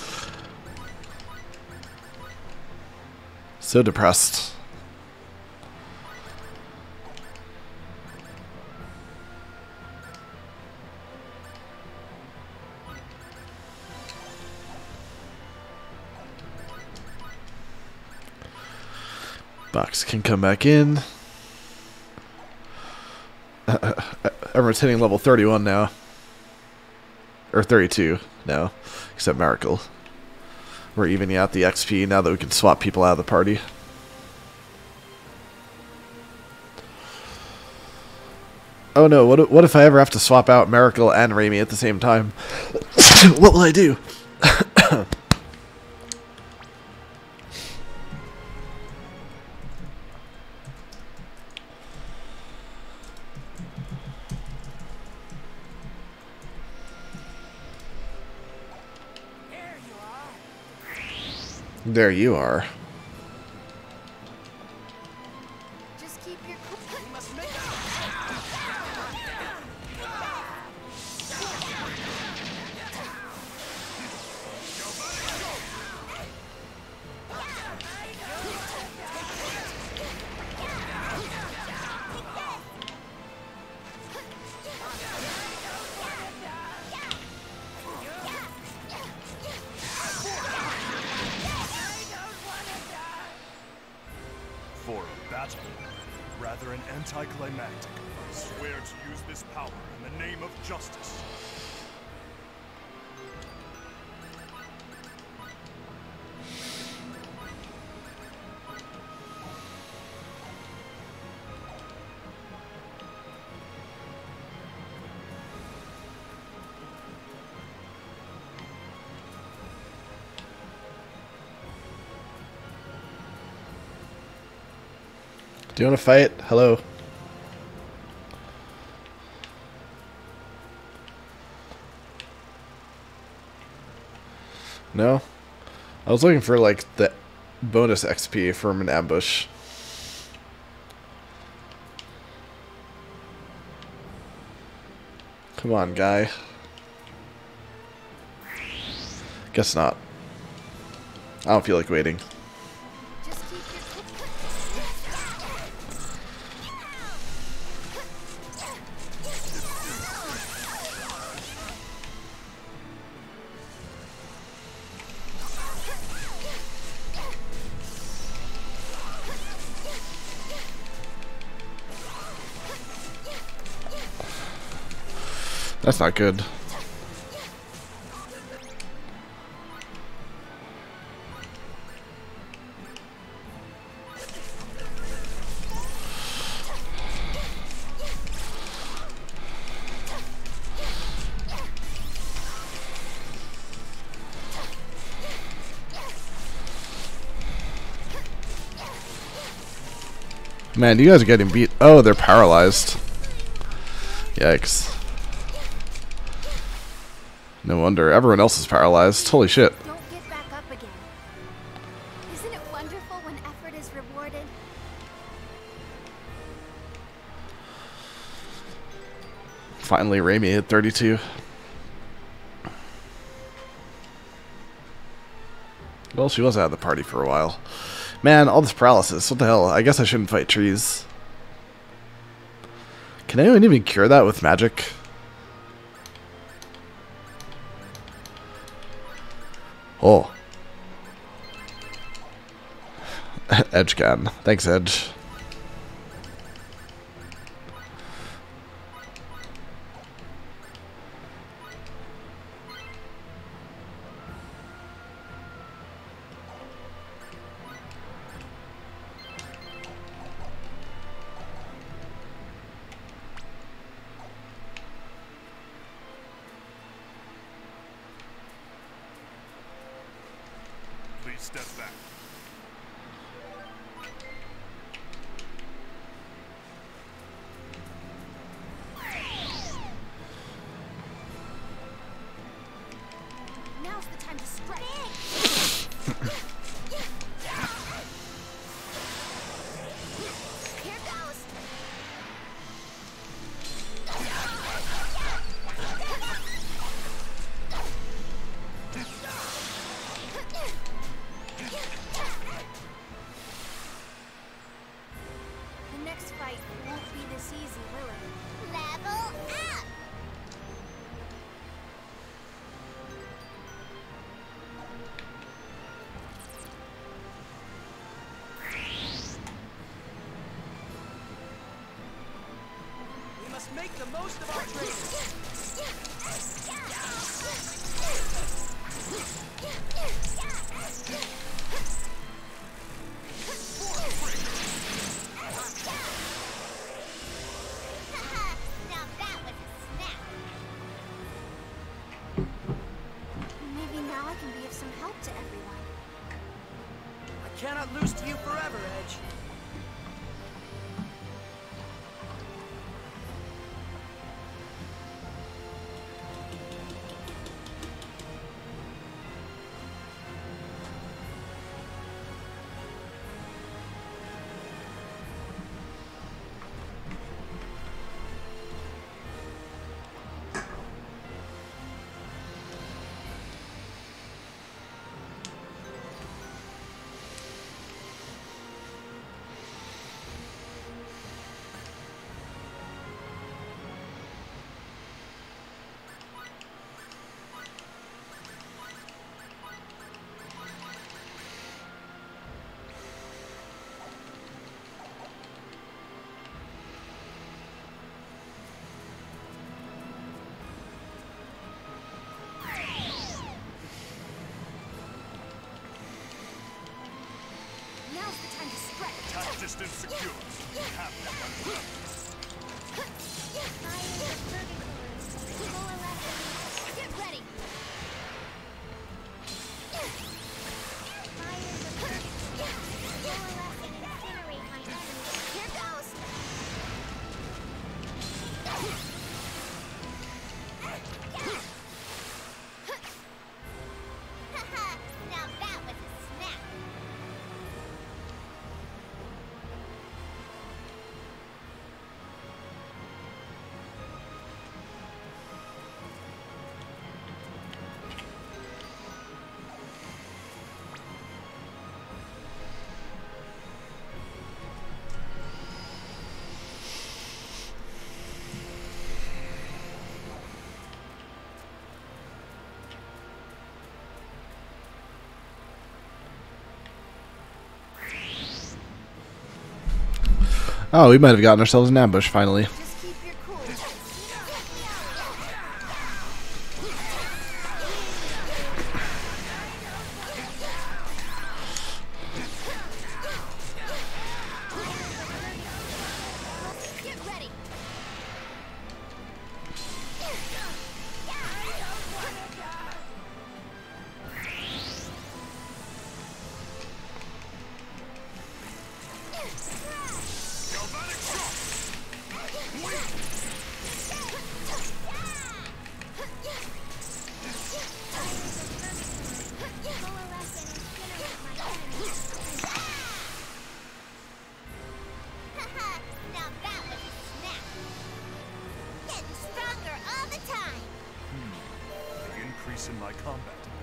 So depressed. Box can come back in. Uh, everyone's hitting level thirty-one now. Or thirty-two now, except Miracle. We're evening out the X P now that we can swap people out of the party. Oh no, what, what if I ever have to swap out Miracle and Raimi at the same time? What will I do? There you are. Just keep your cool. We must make For a battle, rather an anticlimactic. I swear to use this power in the name of justice. Do you want to fight? Hello. No? I was looking for like the bonus X P from an ambush. Come on, guy. Guess not. I don't feel like waiting. Just keep your cool. That's not good. Man, you guys are getting beat. Oh, they're paralyzed. Yikes. No wonder. Everyone else is paralyzed. Holy shit. Don't get back up again. Isn't it wonderful when effort is rewarded? Finally, Raimi hit thirty-two. Well, she was out of the party for a while. Man, all this paralysis. What the hell? I guess I shouldn't fight trees. Can anyone even cure that with magic? Oh. Edge can. Thanks, Edge. Please step back. Now's the time to strike. Here goes. The next fight won't be this easy, will it? Level up! We must make the most of our training. cannot lose to you forever, Edge. Now's the time to spread. Attack distance secure. We have them. Get ready. Here goes. Now that was a snap. Oh, we might have gotten ourselves an ambush finally. Just keep your cool. Get ready. Galvanic shock! Now that was a snap. Getting stronger all the time. The increase in my combat ability.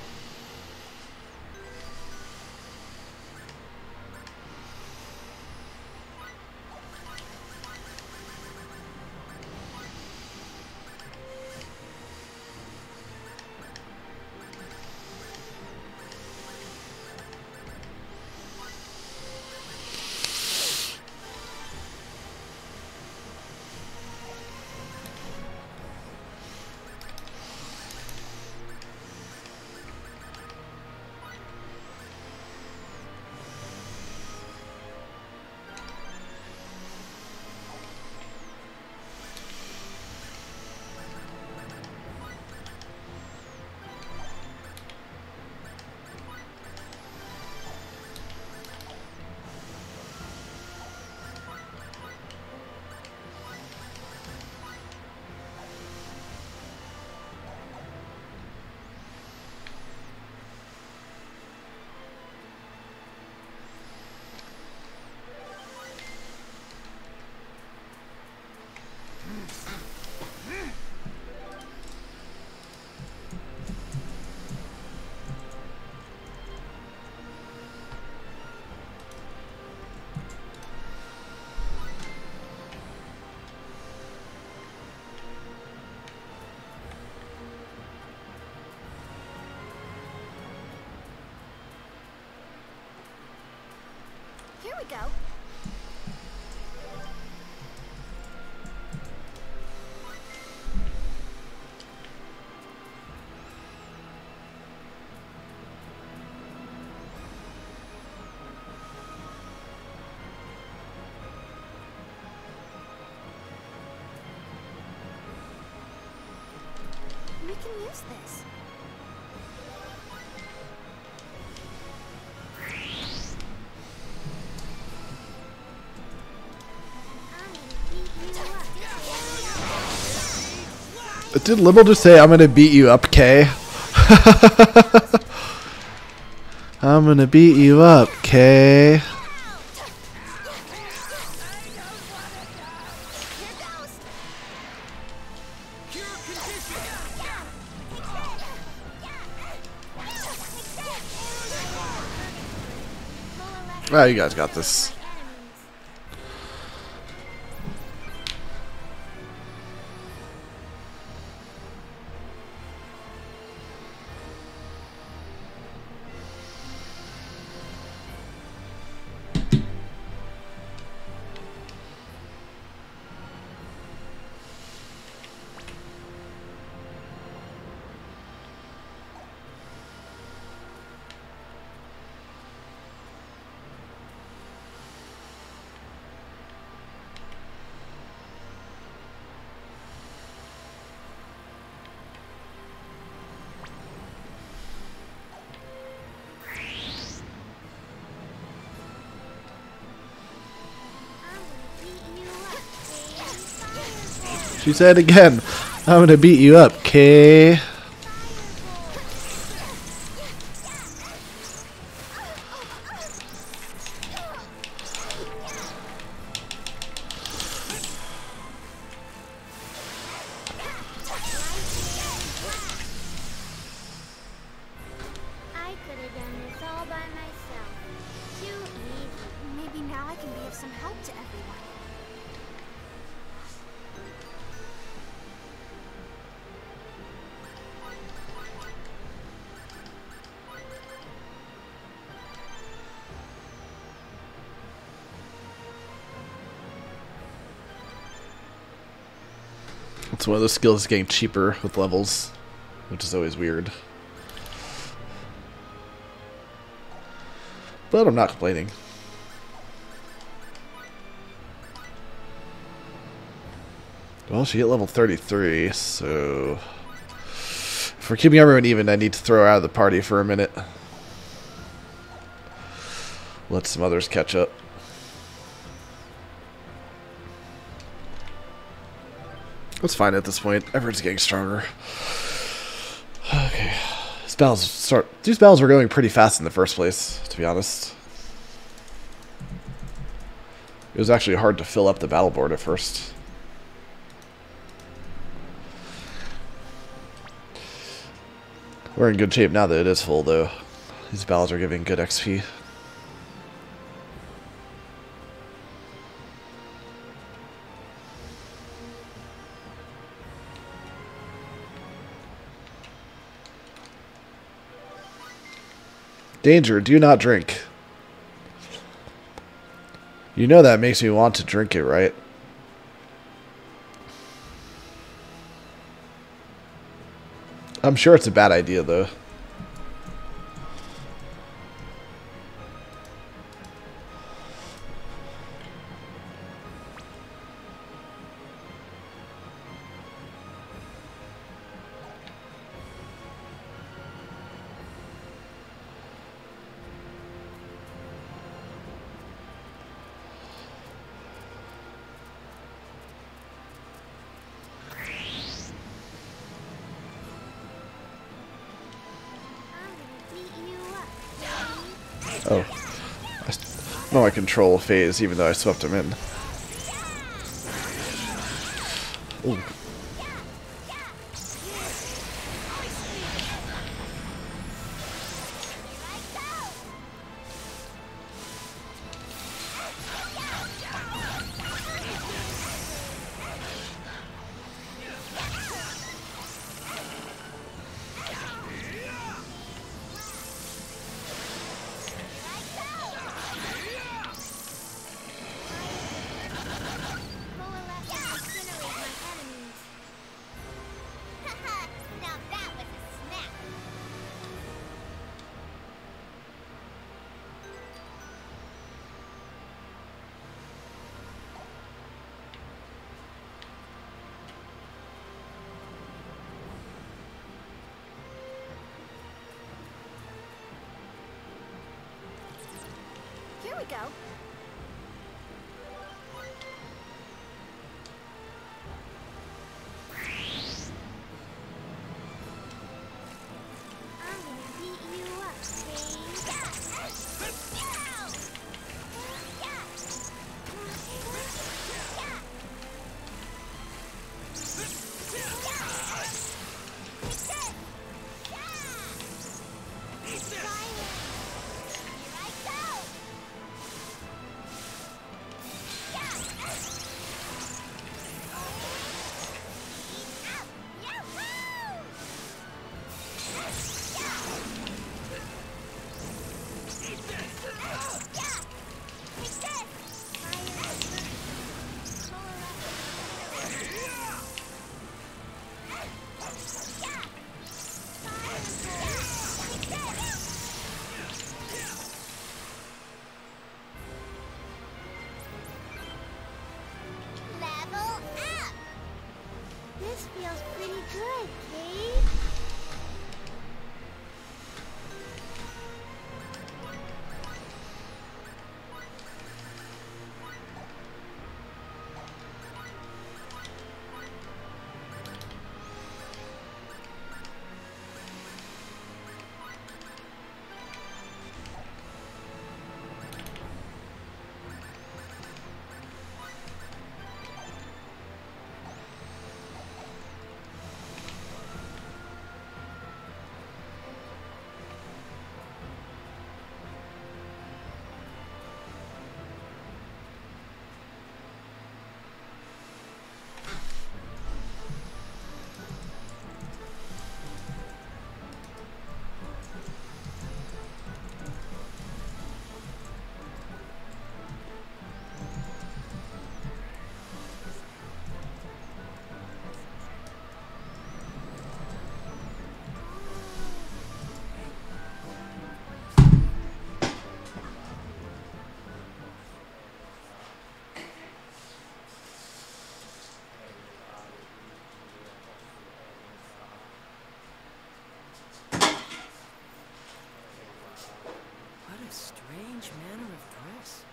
Here we go. We can use this. Did Liberal just say, I'm gonna beat you up, Kay? I'm gonna beat you up, Kay. Ah, you guys got this. She said again, I'm gonna beat you up, Kay. I could have done this all by myself. Too easy. Maybe now I can be of some help to everyone. It's one of those skills getting cheaper with levels, which is always weird. But I'm not complaining. Well, she hit level thirty-three, so if we're keeping everyone even, I need to throw her out of the party for a minute. Let some others catch up. That's fine at this point. Everyone's getting stronger. Okay. These battles start these battles were going pretty fast in the first place, to be honest. It was actually hard to fill up the battle board at first. We're in good shape now that it is full, though. These battles are giving good X P. Danger, do not drink. You know that makes me want to drink it, right? I'm sure it's a bad idea, though. Oh. I know I control phase even though I swept him in. Ooh. Here we go. strange manner of dress.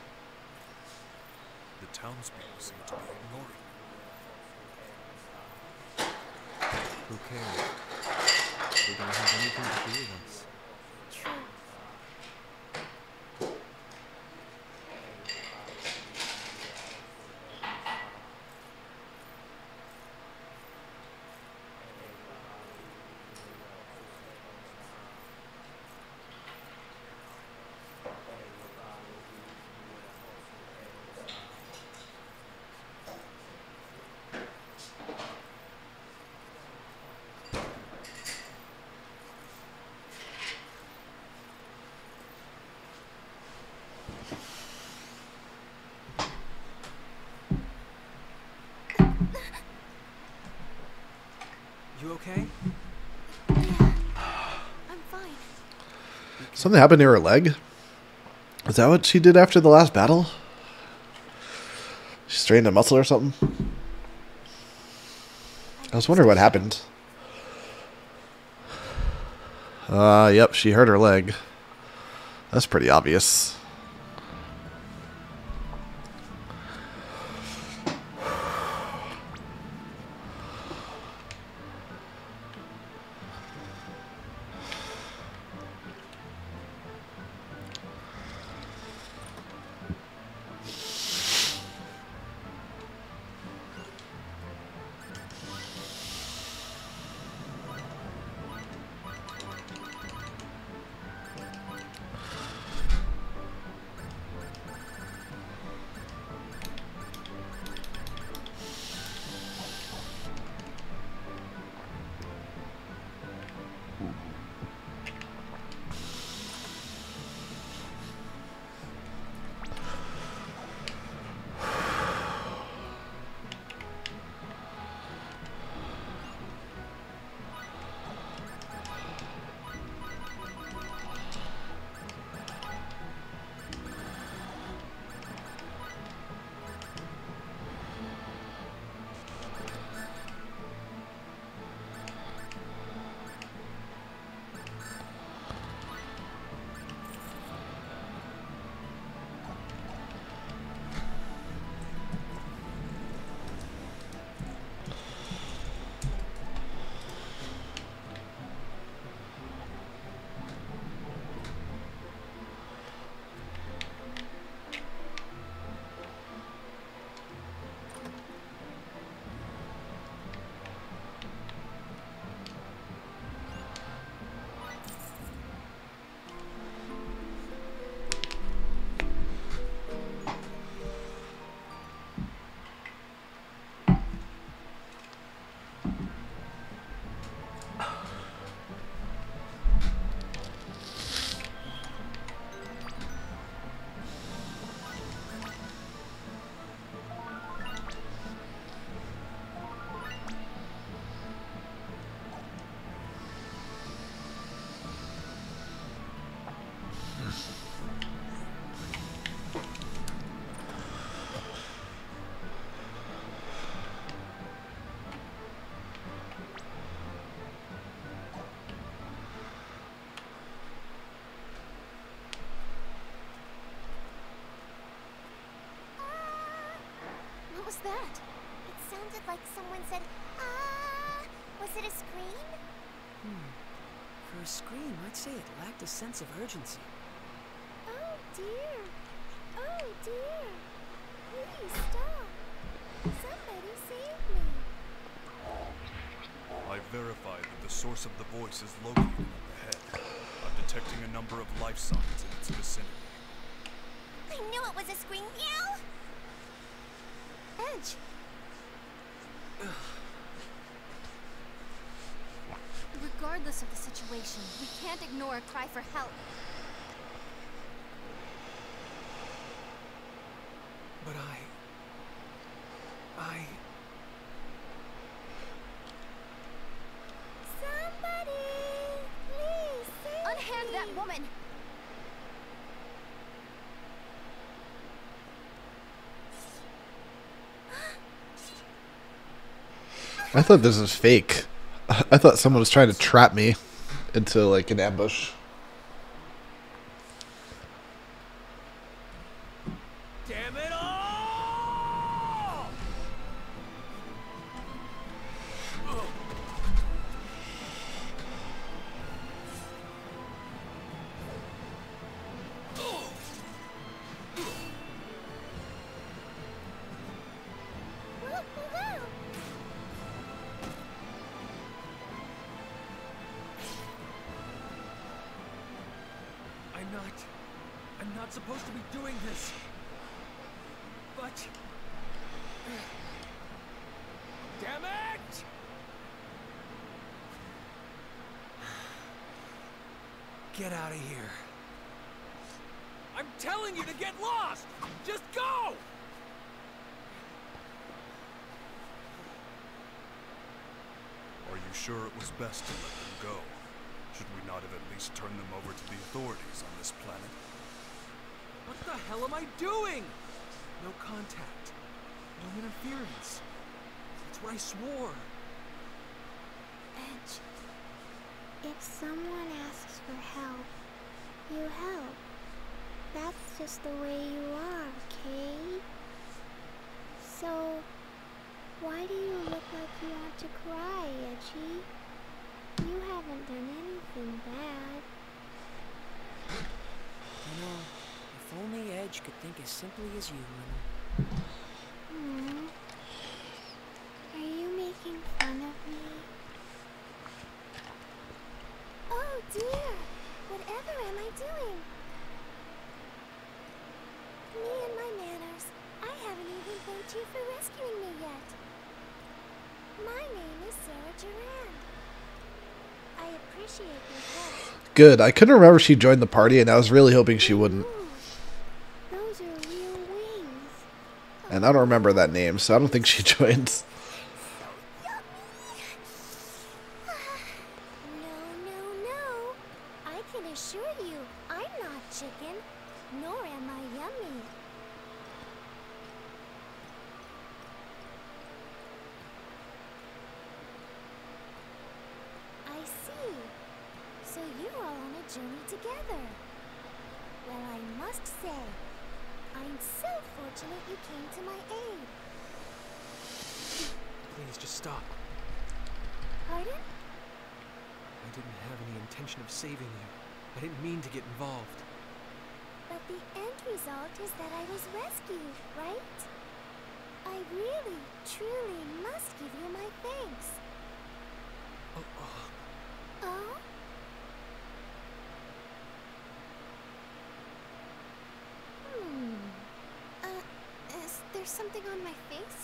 The townspeople seem to be ignoring Who cares? They don't have anything to do with us. True. You okay? Yeah. I'm fine. Something happened to her leg? Is that what she did after the last battle? She strained a muscle or something? I was wondering what happened. Uh, yep, she hurt her leg. That's pretty obvious. What was that? It sounded like someone said, ah! Was it a scream? Hmm. For a scream, I'd say it lacked a sense of urgency. Oh dear. Oh dear. Please stop. Somebody save me. I verified that the source of the voice is located up ahead. I'm detecting a number of life signs in its vicinity. I knew it was a scream. Meow! Edge. Regardless of the situation, we can't ignore a cry for help. But I... I... Somebody! Please save Unhand me. That woman! I thought this was fake. I thought someone was trying to trap me into like an ambush. not... I'm not supposed to be doing this. But... Damn it! Get out of here. I'm telling you to get lost! Just go! Are you sure it was best to let them go? Should we not have at least turned them over to the authorities on this planet? What the hell am I doing? No contact. No interference. That's what I swore. Edge, if someone asks for help, you help. That's just the way you are, okay? So, why do you look like you want to cry, Edgy? You haven't done anything bad. You know, if only Edge could think as simply as you, Luna. Hmm. Are you making fun of me? Oh dear! Whatever am I doing? Me and my manners. I haven't even thanked you for rescuing me yet. My name is Sarah Durand. I appreciate your help. Good. I couldn't remember she joined the party, and I was really hoping she wouldn't. Those are real wings. And I don't remember that name, so I don't think she joins. No, no, no. I can assure you, I'm not chicken, nor am I yummy. I see. So you're all on a journey together. Well, I must say, I'm so fortunate you came to my aid. Please, just stop. Pardon? I didn't have any intention of saving you. I didn't mean to get involved. But the end result is that I was rescued, right? I really, truly must give you my thanks. Oh, oh. Oh? Hmm. Uh, is there something on my face?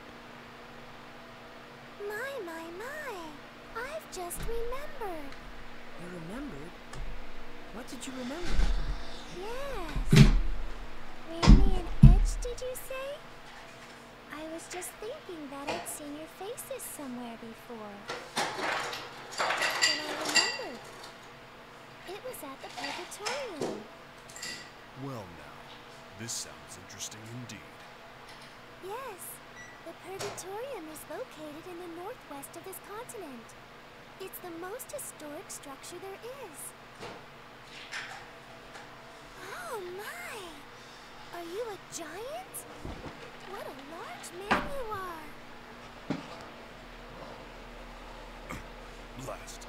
My, my, my. I've just remembered. You remembered? What did you remember? Yes. Rainy and Edge, did you say? I was just thinking that I'd seen your faces somewhere before. Then I remembered. It was at the Purgatorium. Well now, this sounds interesting indeed. Yes. The Purgatorium is located in the northwest of this continent. It's the most historic structure there is. Oh my! Are you a giant? What a large man you are! Blast.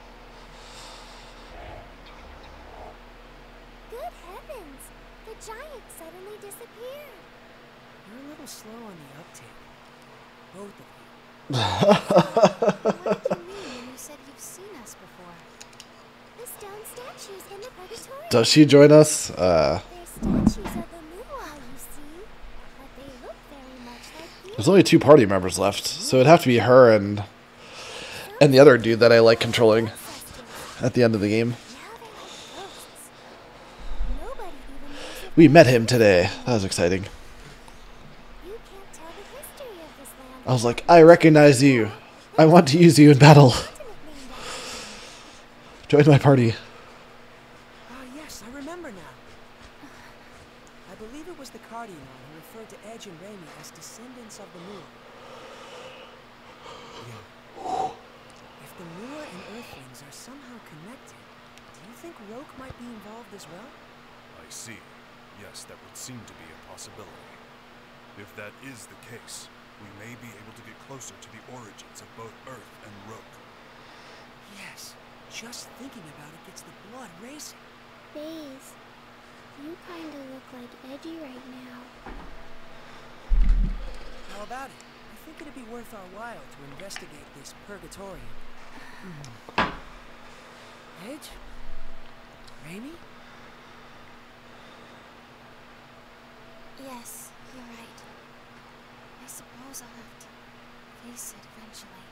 Good heavens! The giant suddenly disappeared. You're a little slow on the uptake. Both of you. What did you mean when you said you've seen us before? The stone statues in the Purgatorium. Does she join us? Uh, They're statues of the Muwa, you see. But they look very much like you. there's only two party members left, so it'd have to be her and and the other dude that I like controlling at the end of the game. Now they're like ghosts. Nobody even knows if We met him today. That was exciting. you can't tell the history of this land. I was like, I recognize you. I want to use you in battle. Continent named after you. Join my party. Ah, yes, I remember now. I believe it was the Cardinal who referred to Edge and Raimi as descendants of the Moor. Yeah. If the Moor and Earthlings are somehow connected, do you think Roak might be involved as well? I see. Yes, that would seem to be a possibility. If that is the case, we may be able to get closer to the origins of both Earth and Roak. Yes. Just thinking about it gets the blood racing. Baze, you kinda look like Edgy right now. How about it? I think it'd be worth our while to investigate this Purgatorium. Edge? Raimi? Yes, you're right. I suppose I'll have to face it eventually.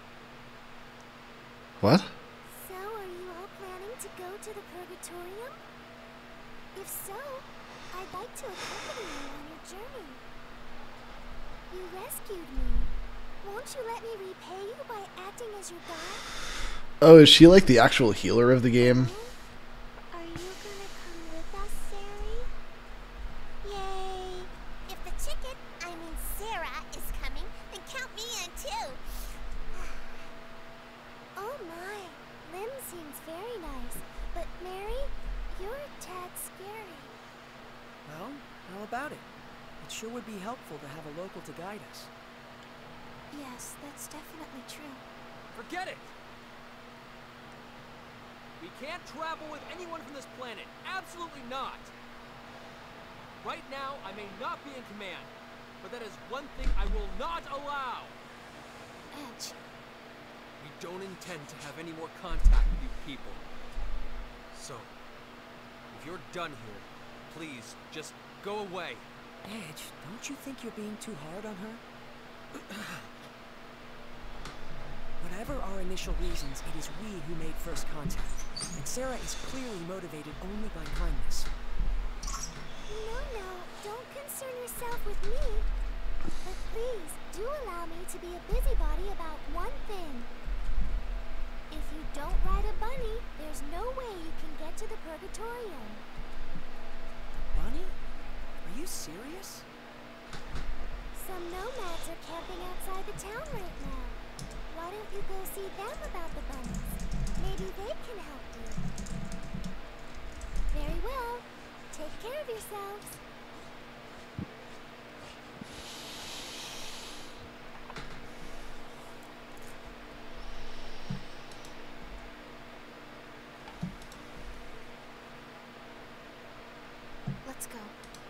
What? So, are you all planning to go to the Purgatorium? If so, I'd like to accompany you on your journey. You rescued me. Won't you let me repay you by acting as your guide? Oh, is she like the actual healer of the game? Are you gonna come with us, Sari? Yay! If the chicken, I mean Sarah, is coming, then count me in too. Oh my, Lim seems very nice, but Mary, you're a tad scary. Well, how about it? It sure would be helpful to have a local to guide us. Yes, that's definitely true. Forget it! We can't travel with anyone from this planet. Absolutely not! Right now, I may not be in command, but that is one thing I will not allow! Edge. We don't intend to have any more contact with you people. So, if you're done here, please, just go away. Edge, don't you think you're being too hard on her? Whatever our initial reasons, it is we who made first contact. And Sarah is clearly motivated only by kindness. No, no, don't concern yourself with me. But please, do allow me to be a busybody about one thing. If you don't ride a bunny, there's no way you can get to the Purgatorium. Bunny? Are you serious? Some nomads are camping outside the town right now. Why don't you go see them about the bunnies? Maybe they can help you. Very well. Take care of yourselves. Let's go.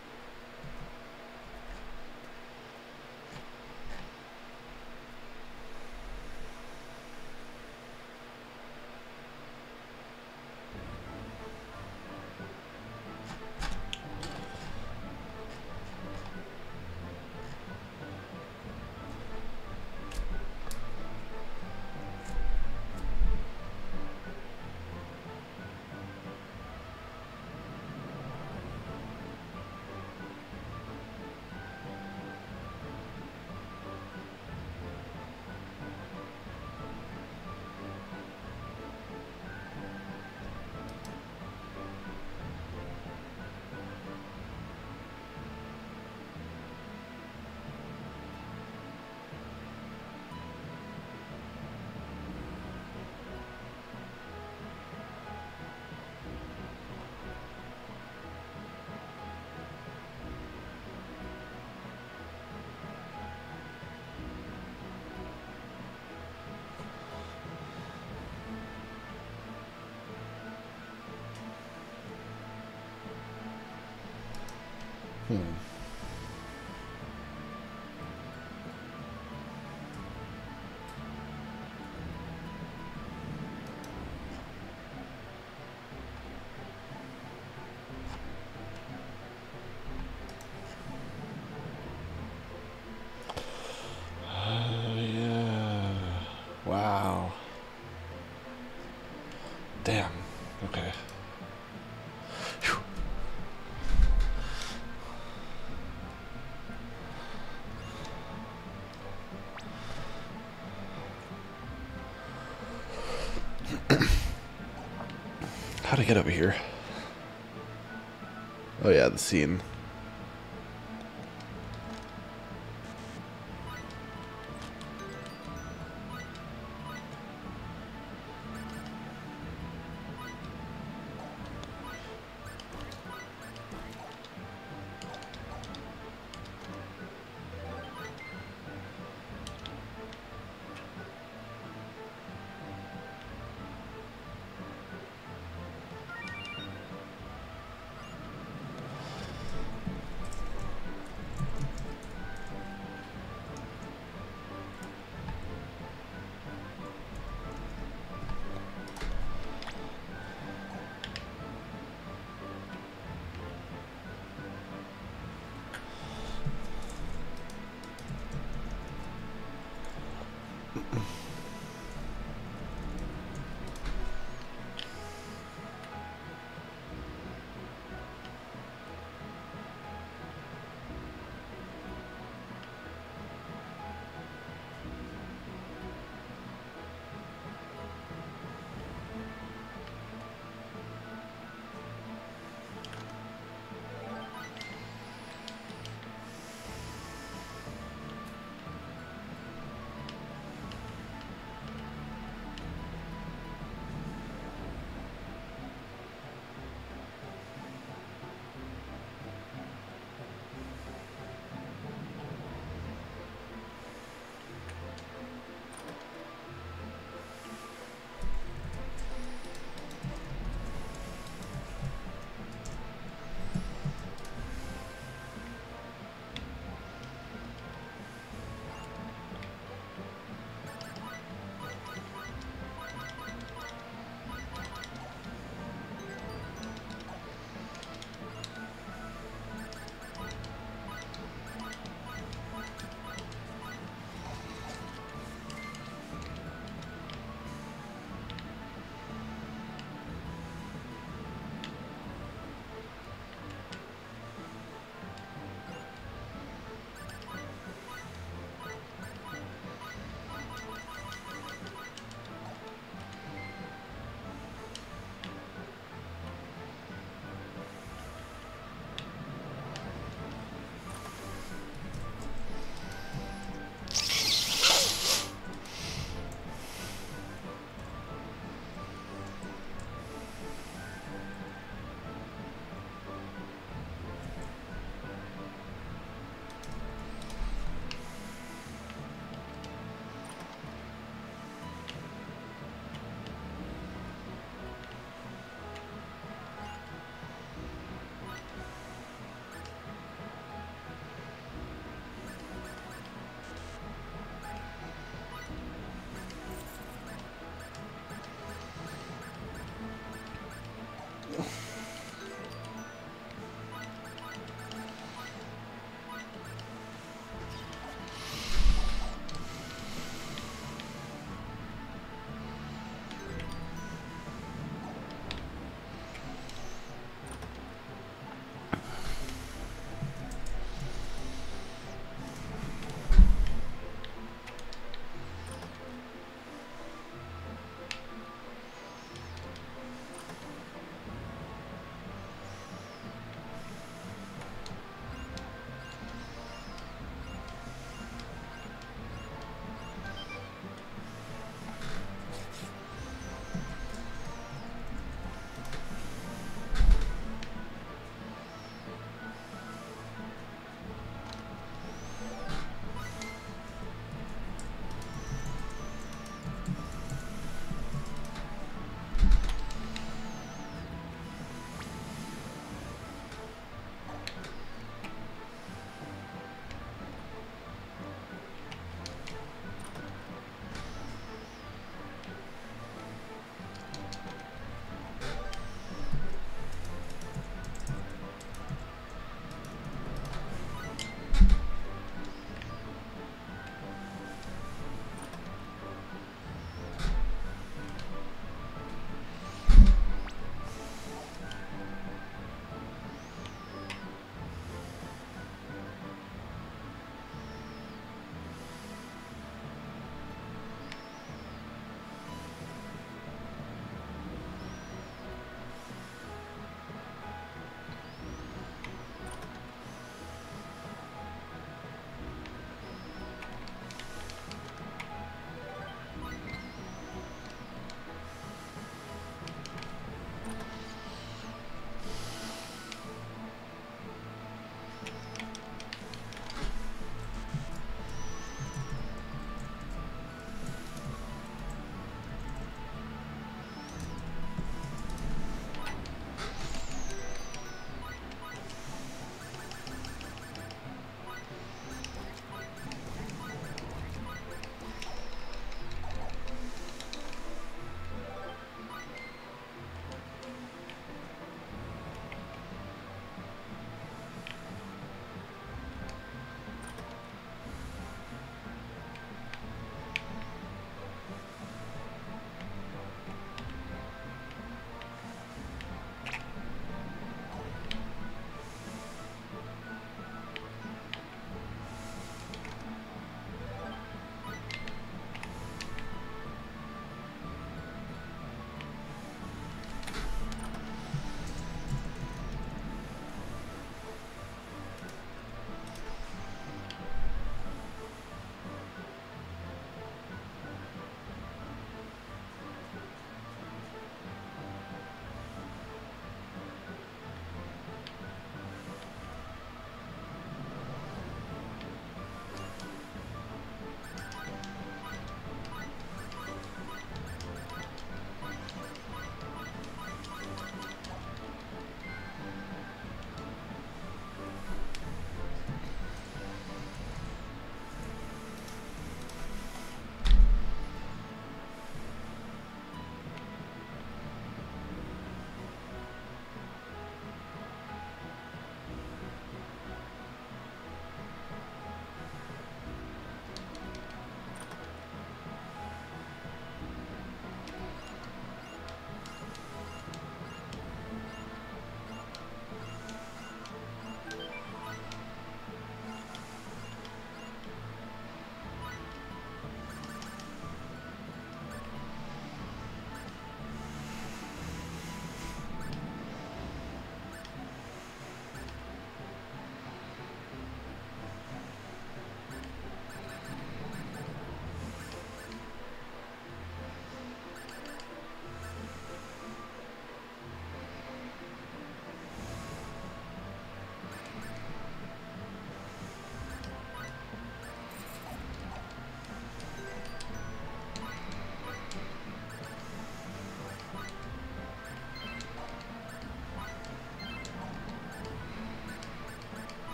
Hmm. Uh, yeah. Wow. Damn. Okay. Phew. How to get over here? Oh yeah, the scene.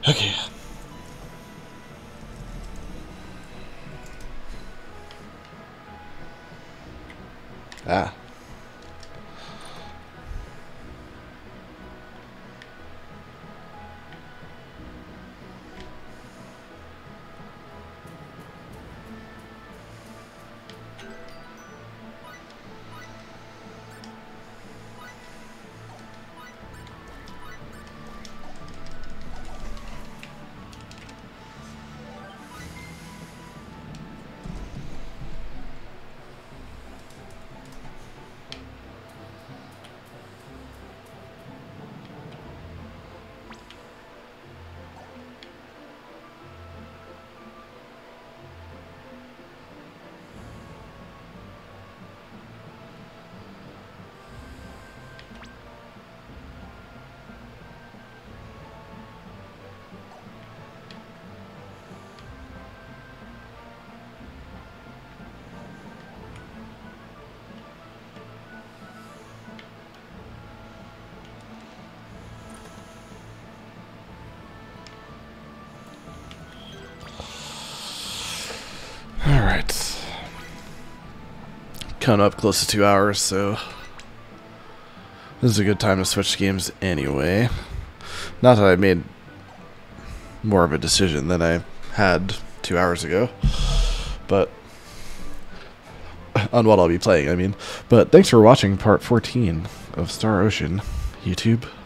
Okay. Ah. Alright. Coming up close to two hours, so this is a good time to switch games anyway. Not that I made more of a decision than I had two hours ago, but on what I'll be playing, I mean. But thanks for watching part fourteen of Star Ocean, YouTube.